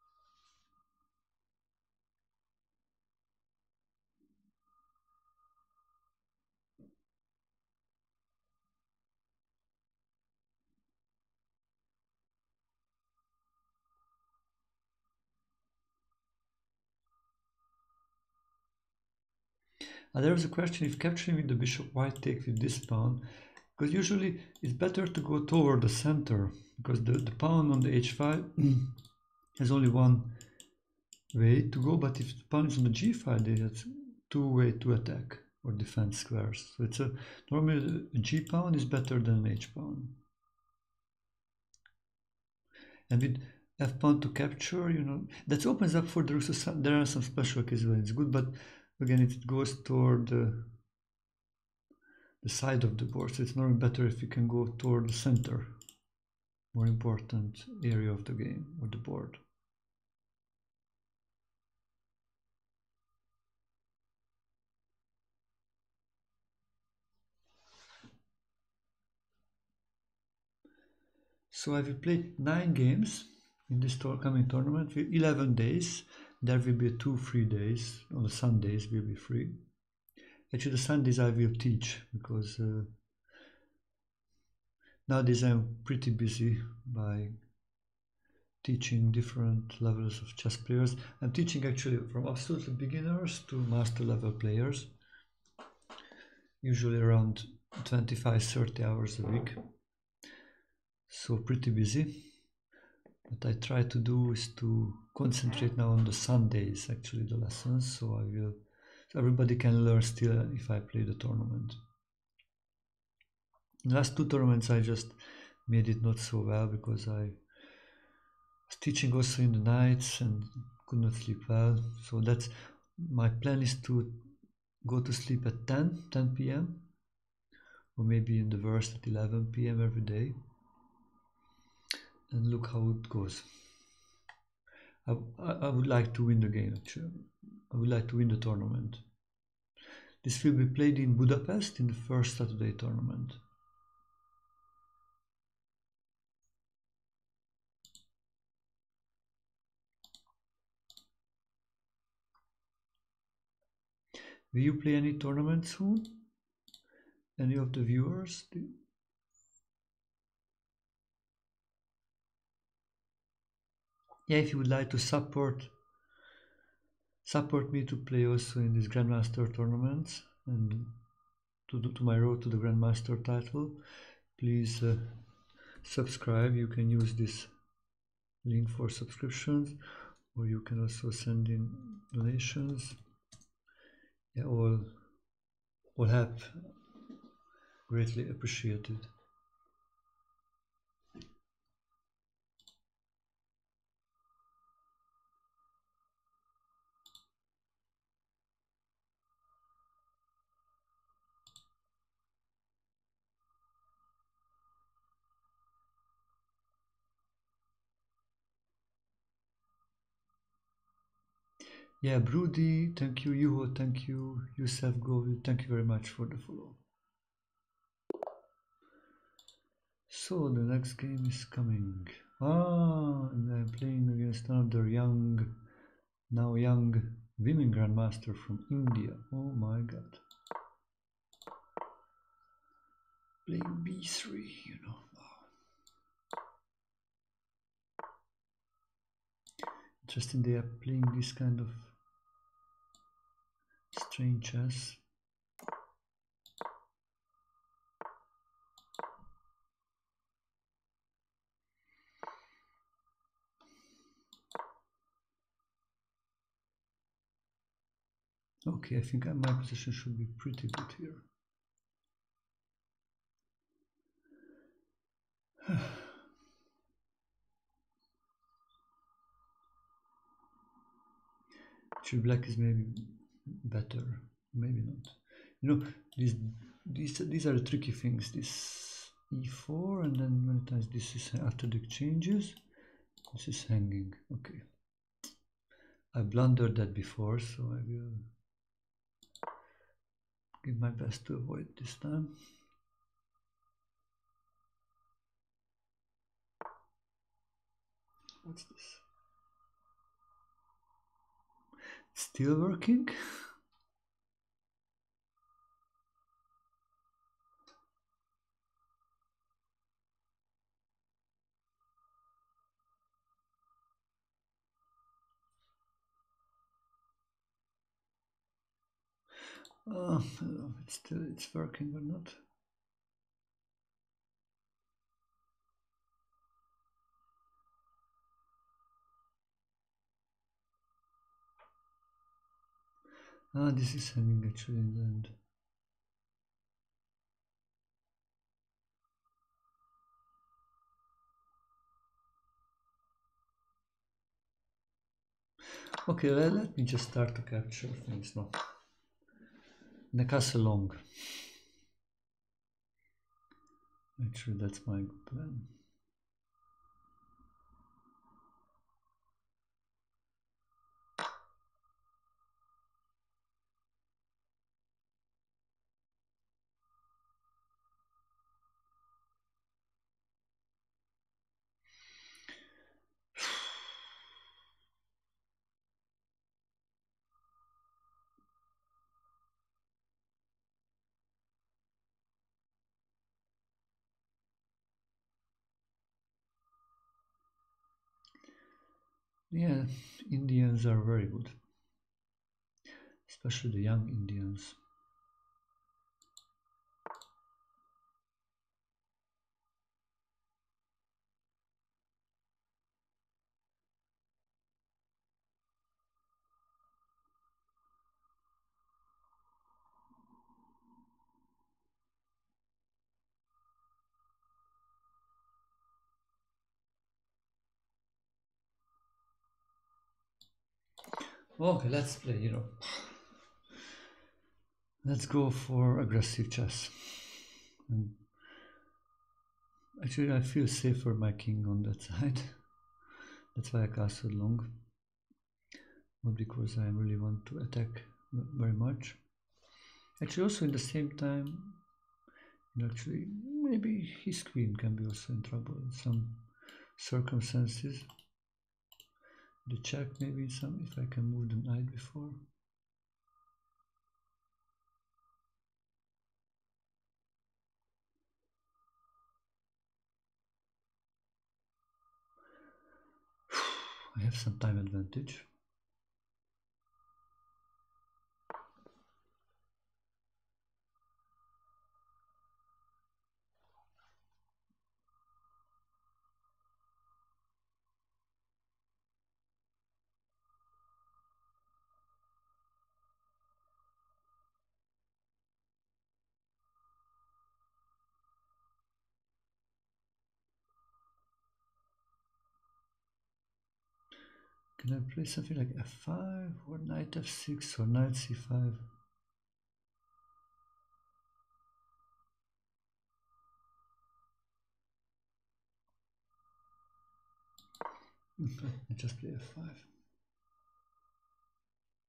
And there was a question if capturing with the bishop, white take with this pawn, because usually it's better to go toward the center, because the, the pawn on the h five has only one way to go, but if the pawn is on the g five, they have two way to attack or defend squares. So it's a normally a g pawn is better than an h pawn. And with f pawn to capture, you know, that opens up for the rook. So there are some special cases when it's good, but again, it goes toward the, the side of the board. So it's normally better if you can go toward the center, more important area of the game or the board. So I will play nine games in this coming tournament with eleven days. There will be two free days. On the Sundays will be free. Actually, the Sundays I will teach because uh, nowadays I'm pretty busy by teaching different levels of chess players. I'm teaching actually from absolute beginners to master level players, usually around twenty-five to thirty hours a week. So pretty busy. What I try to do is to concentrate now on the Sundays, actually, the lessons, so I will, so everybody can learn still if I play the tournament. The last two tournaments I just made it not so well because I was teaching also in the nights and could not sleep well. So that's my plan is to go to sleep at ten p m or maybe in the worst at eleven p m every day and look how it goes. I, I, I would like to win the game actually. I would like to win the tournament. This will be played in Budapest in the first Saturday tournament. Will you play any tournament soon? Any of the viewers? Yeah, if you would like to support support me to play also in these Grandmaster tournaments and to, to my road to the Grandmaster title, please uh, subscribe. You can use this link for subscriptions, or you can also send in donations. Yeah, all, all help greatly appreciated. Yeah, Broody, thank you. Yuho, thank you. Yusef Govil, thank you very much for the follow. So the next game is coming. Ah, and I'm playing against another young, now young women grandmaster from India. Oh my god. Playing b three, you know. Wow. Interesting, they are playing this kind of strange chess. Okay, I think my position should be pretty good here. Actually, black is maybe better, maybe not. You know, these these these are the tricky things. This e four, and then many times this is after the changes. This is hanging. Okay, I blundered that before, so I will give my best to avoid this time. What's this? Still working? Uh, I don't know if it's still it's working or not. Ah, this is hanging actually in the end. Okay, let, let me just start to capture things now. The castle long. Actually, that's my plan. Yeah, Indians are very good, especially the young Indians. Okay, let's play, you know. Let's go for aggressive chess. And actually, I feel safer my king on that side. That's why I castled long. Not because I really want to attack very much. Actually, also in the same time, actually, maybe his queen can be also in trouble in some circumstances. The check, maybe some, if I can move the knight before. I have some time advantage. Can I play something like f five or knight f six or knight c five? Let me just play f five.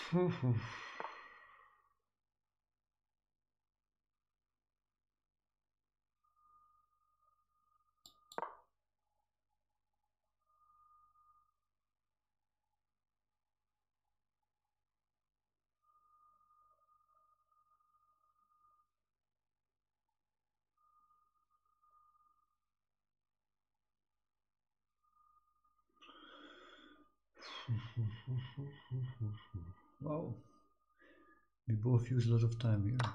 Wow, we both use a lot of time here.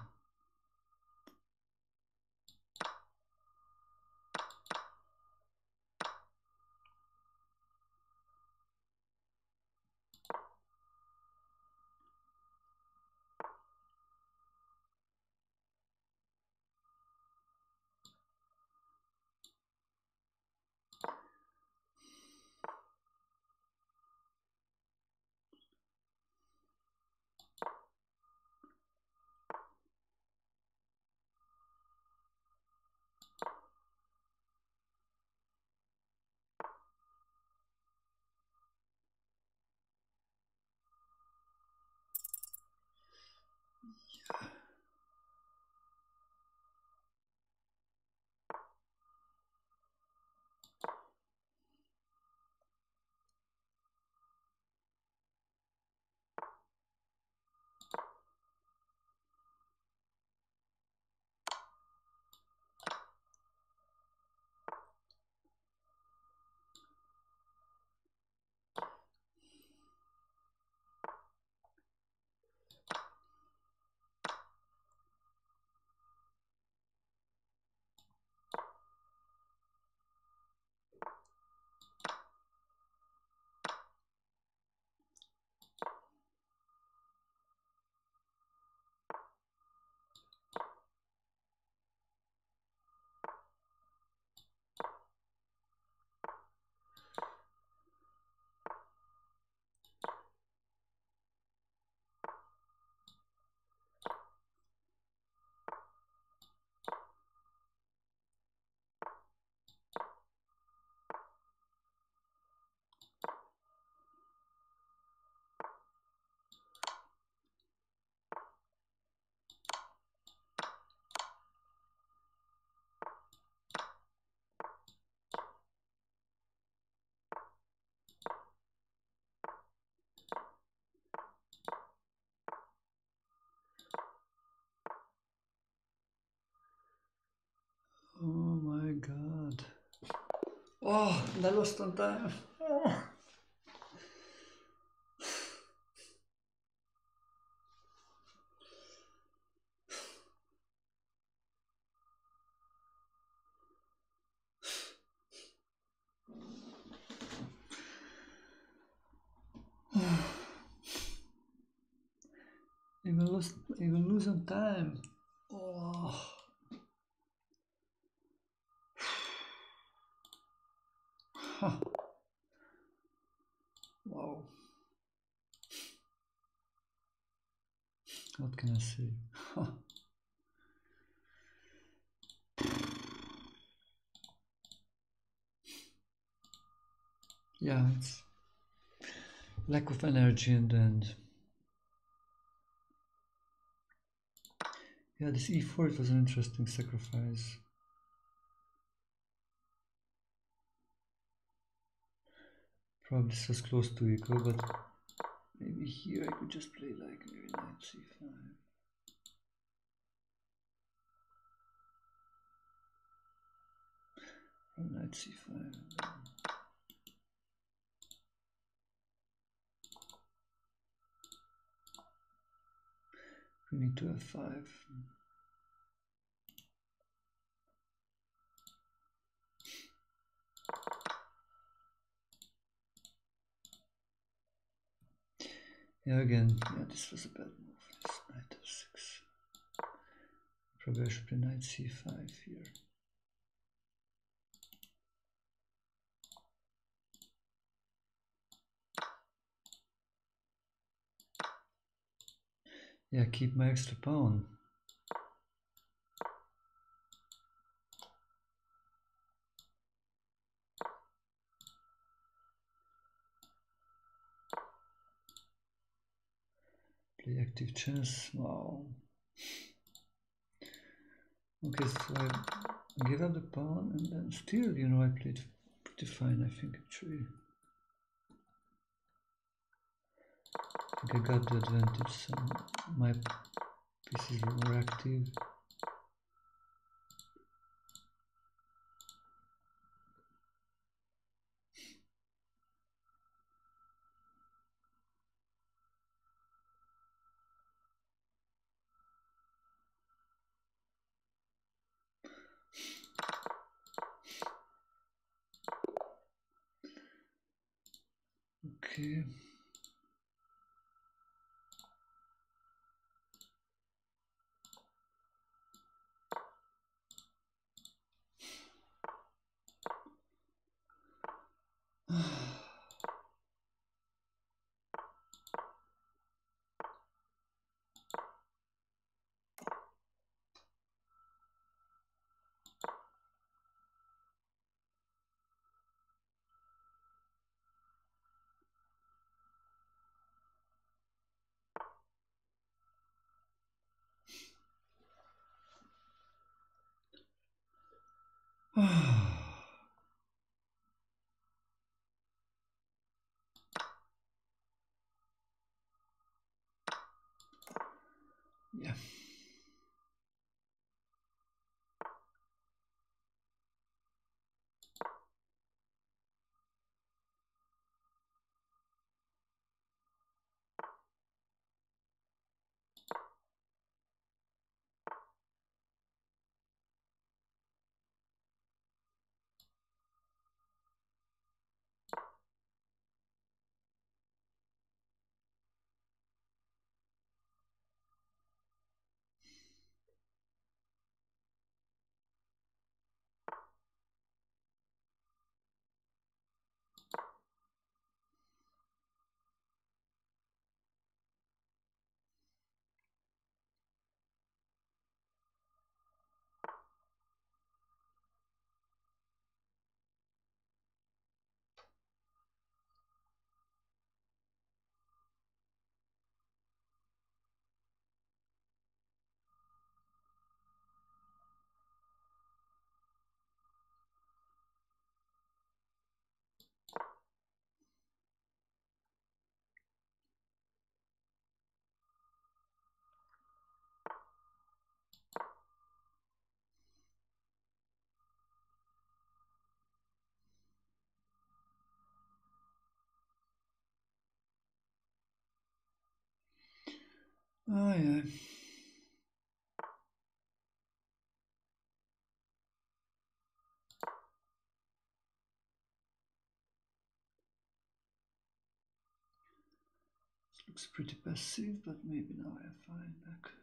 Oh my god. Oh, and I lost on time. Oh. Even lose, even lose on time. Oh. Huh. Wow. What can I say? Huh. Yeah, it's lack of energy in the end. Yeah, this e four, it was an interesting sacrifice. Probably this was close to equal, but maybe here I could just play like maybe knight c five. From knight c five. We need to f five. Yeah, again, yeah, this was a bad move. This knight f six. Probably I should play knight c five here. Yeah, keep my extra pawn. Play active chess. Wow. Okay, so I give up the pawn, and then still, you know, I played pretty fine, I think, actually. I think I got the advantage, so my pieces were more active. Okay. Yeah. Oh, yeah. This looks pretty passive, but maybe now I find back.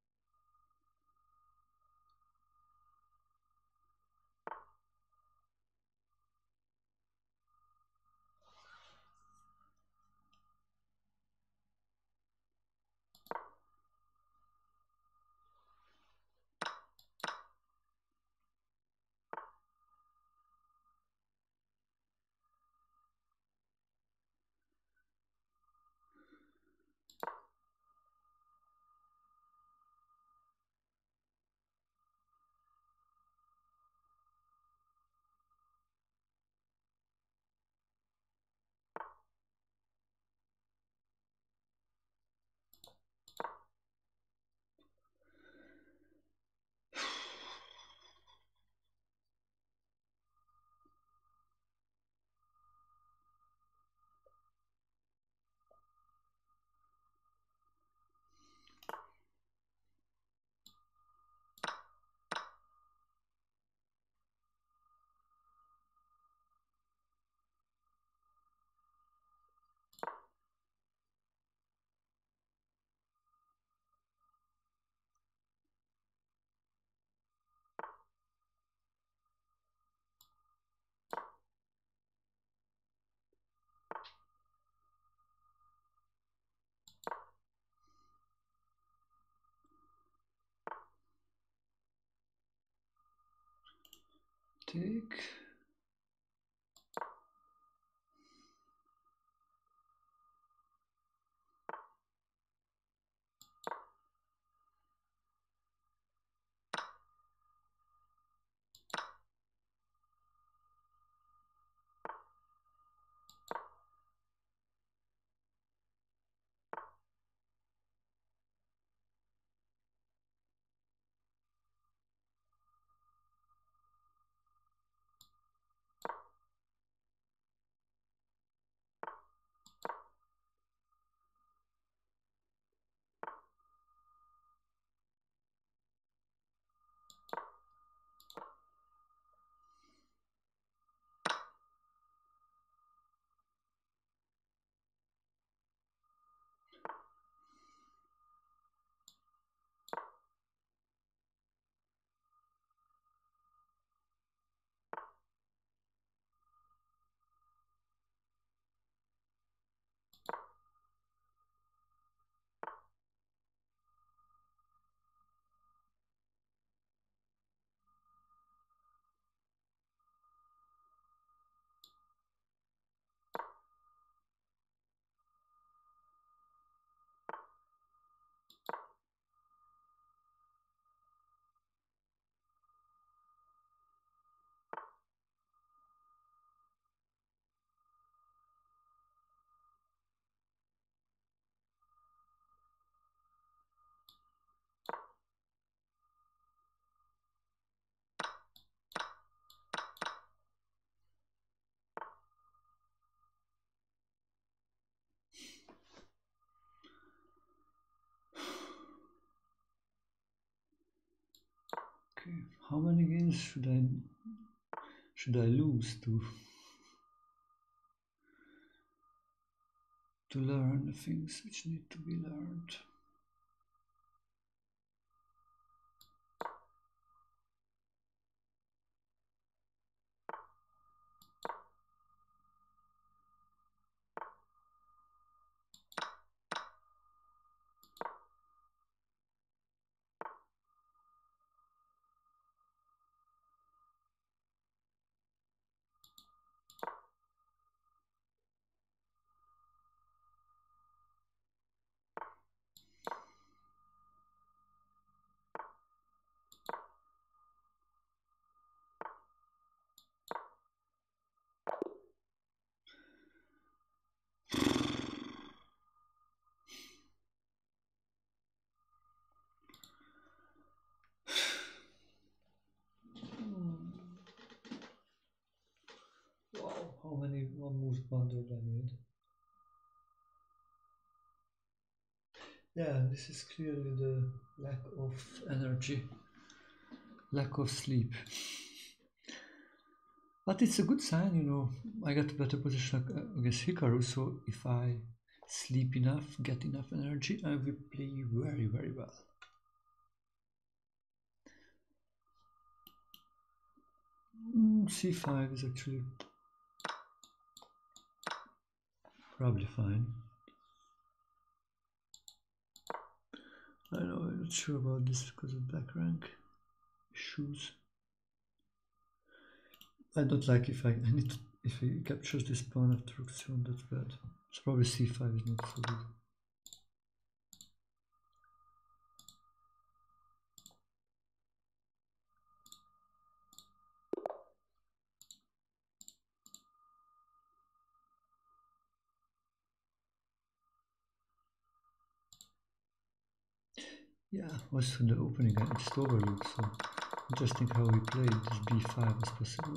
Take. Okay, how many games should I should I lose to to learn the things which need to be learned? Wow, how many one moves bundled I need? Yeah, this is clearly the lack of energy, lack of sleep. But it's a good sign, you know. I got a better position against Hikaru, so if I sleep enough, get enough energy, I will play very, very well. Mm, c five is actually probably fine. I know, I'm not sure about this because of black rank issues. I don't like if I, I need to, if he captures this pawn after rook c one, that's bad. So probably c five is not so good. Yeah, also the opening I just overlooked, so interesting how he played this b five as possible.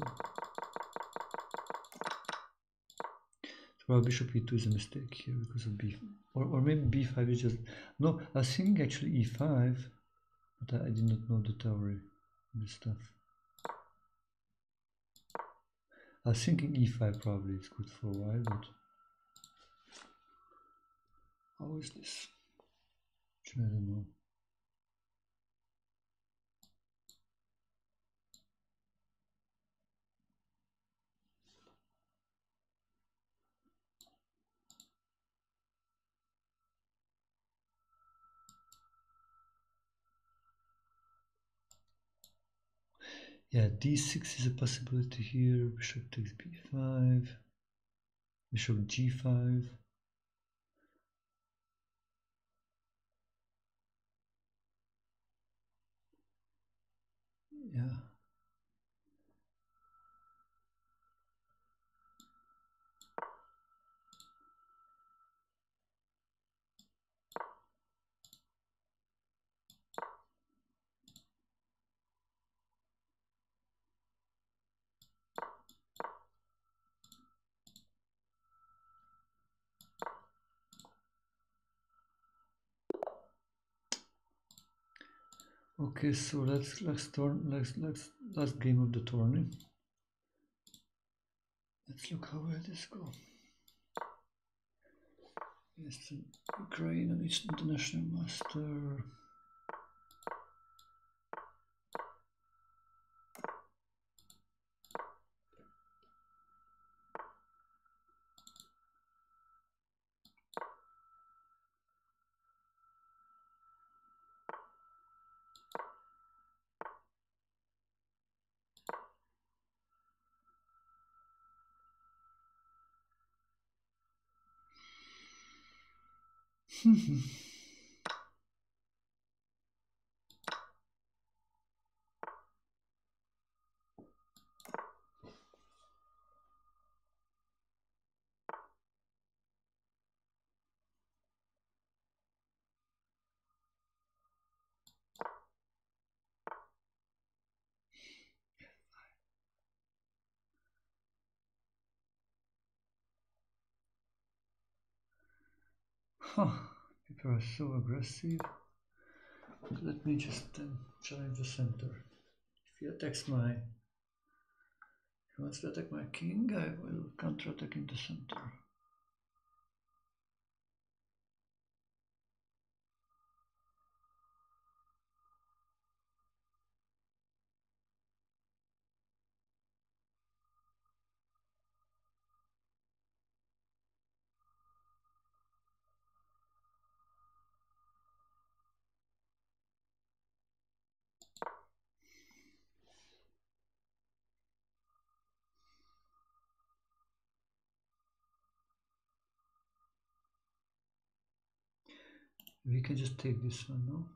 Well, bishop e two is a mistake here because of b, or, or maybe b five is just, no, I was thinking actually e five, but I, I did not know the theory and this stuff. I was thinking e five probably is good for a while, but how is this? I don't know. Yeah, d six is a possibility here. Bishop takes b five. Bishop g five. Yeah. Okay, so let's let's turn let's let's last game of the tourney. Let's look how will this go. Yes, Ukraine and its international master. Huh, people are so aggressive. Let me just um, challenge the center. If he attacks my, if he wants to attack my king, I will counter-attack in the center. We can just take this one, no?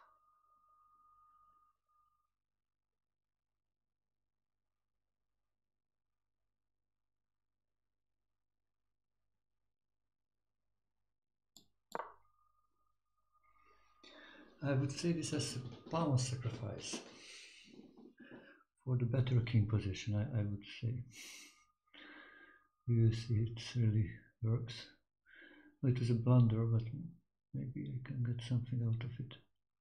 I would say this as a pawn sacrifice for the better king position, I, I would say. You see, it really works. It was a blunder, but maybe I can get something out of it.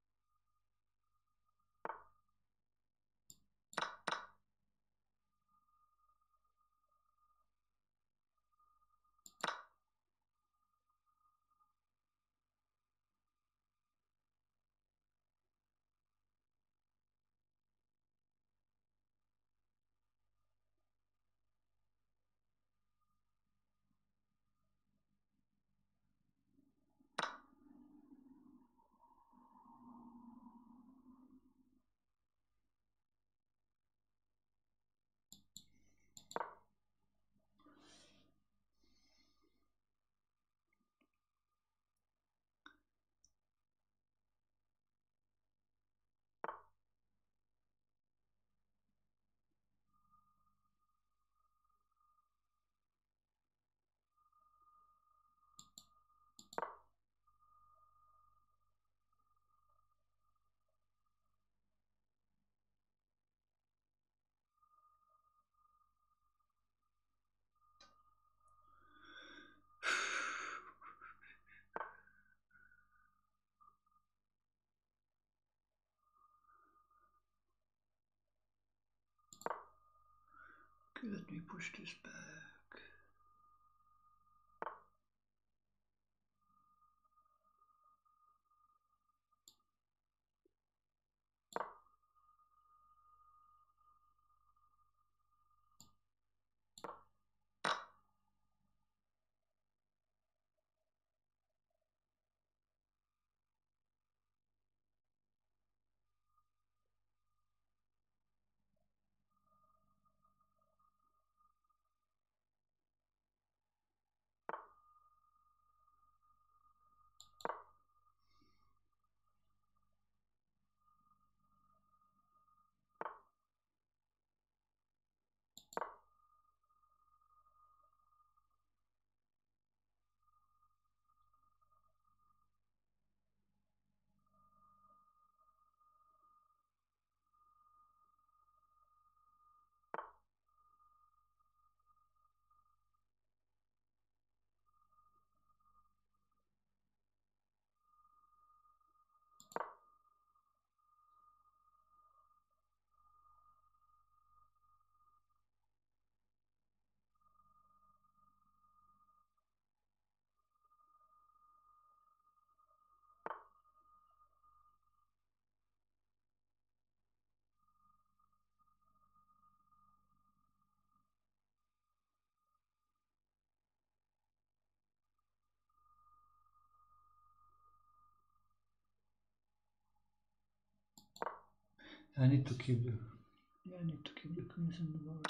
Okay, let me push this back. I need to keep the, yeah, I need to keep the queens on the board.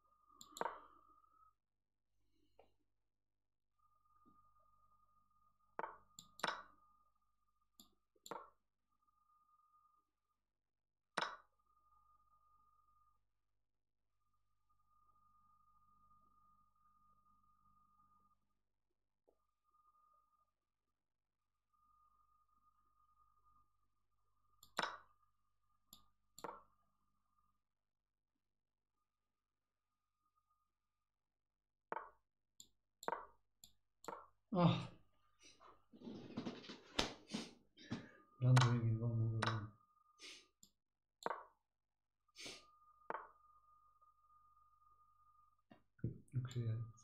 Ah, blundering in one move alone. okay.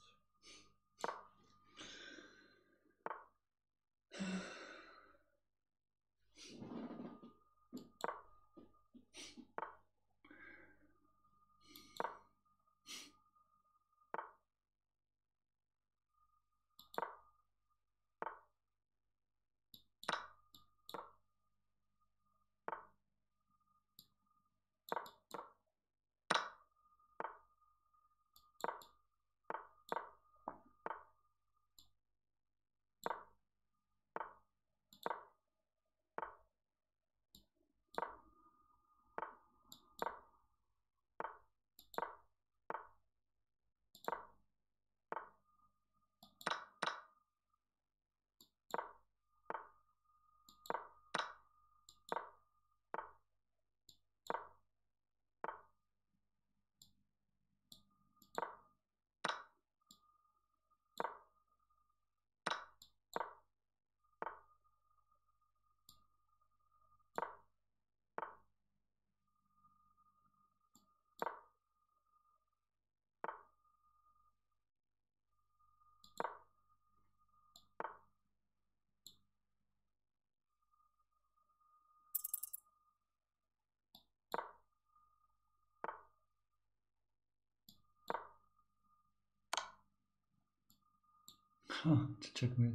Huh, to checkmate,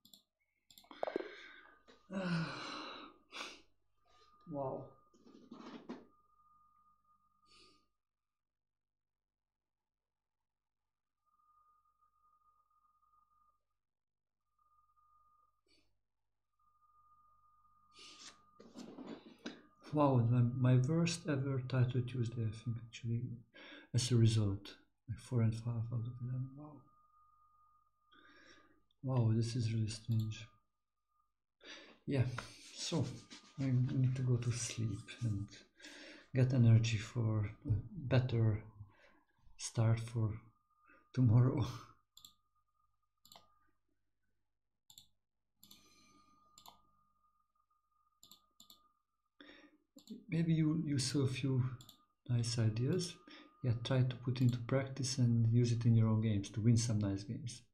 yeah. Wow. Wow, my, my worst ever title Tuesday, I think, actually, as a result. Like four and five out of eleven. Wow. Wow, this is really strange. Yeah, so I need to go to sleep and get energy for a better start for tomorrow. Maybe you, you saw a few nice ideas. Yeah, try to put into practice and use it in your own games to win some nice games.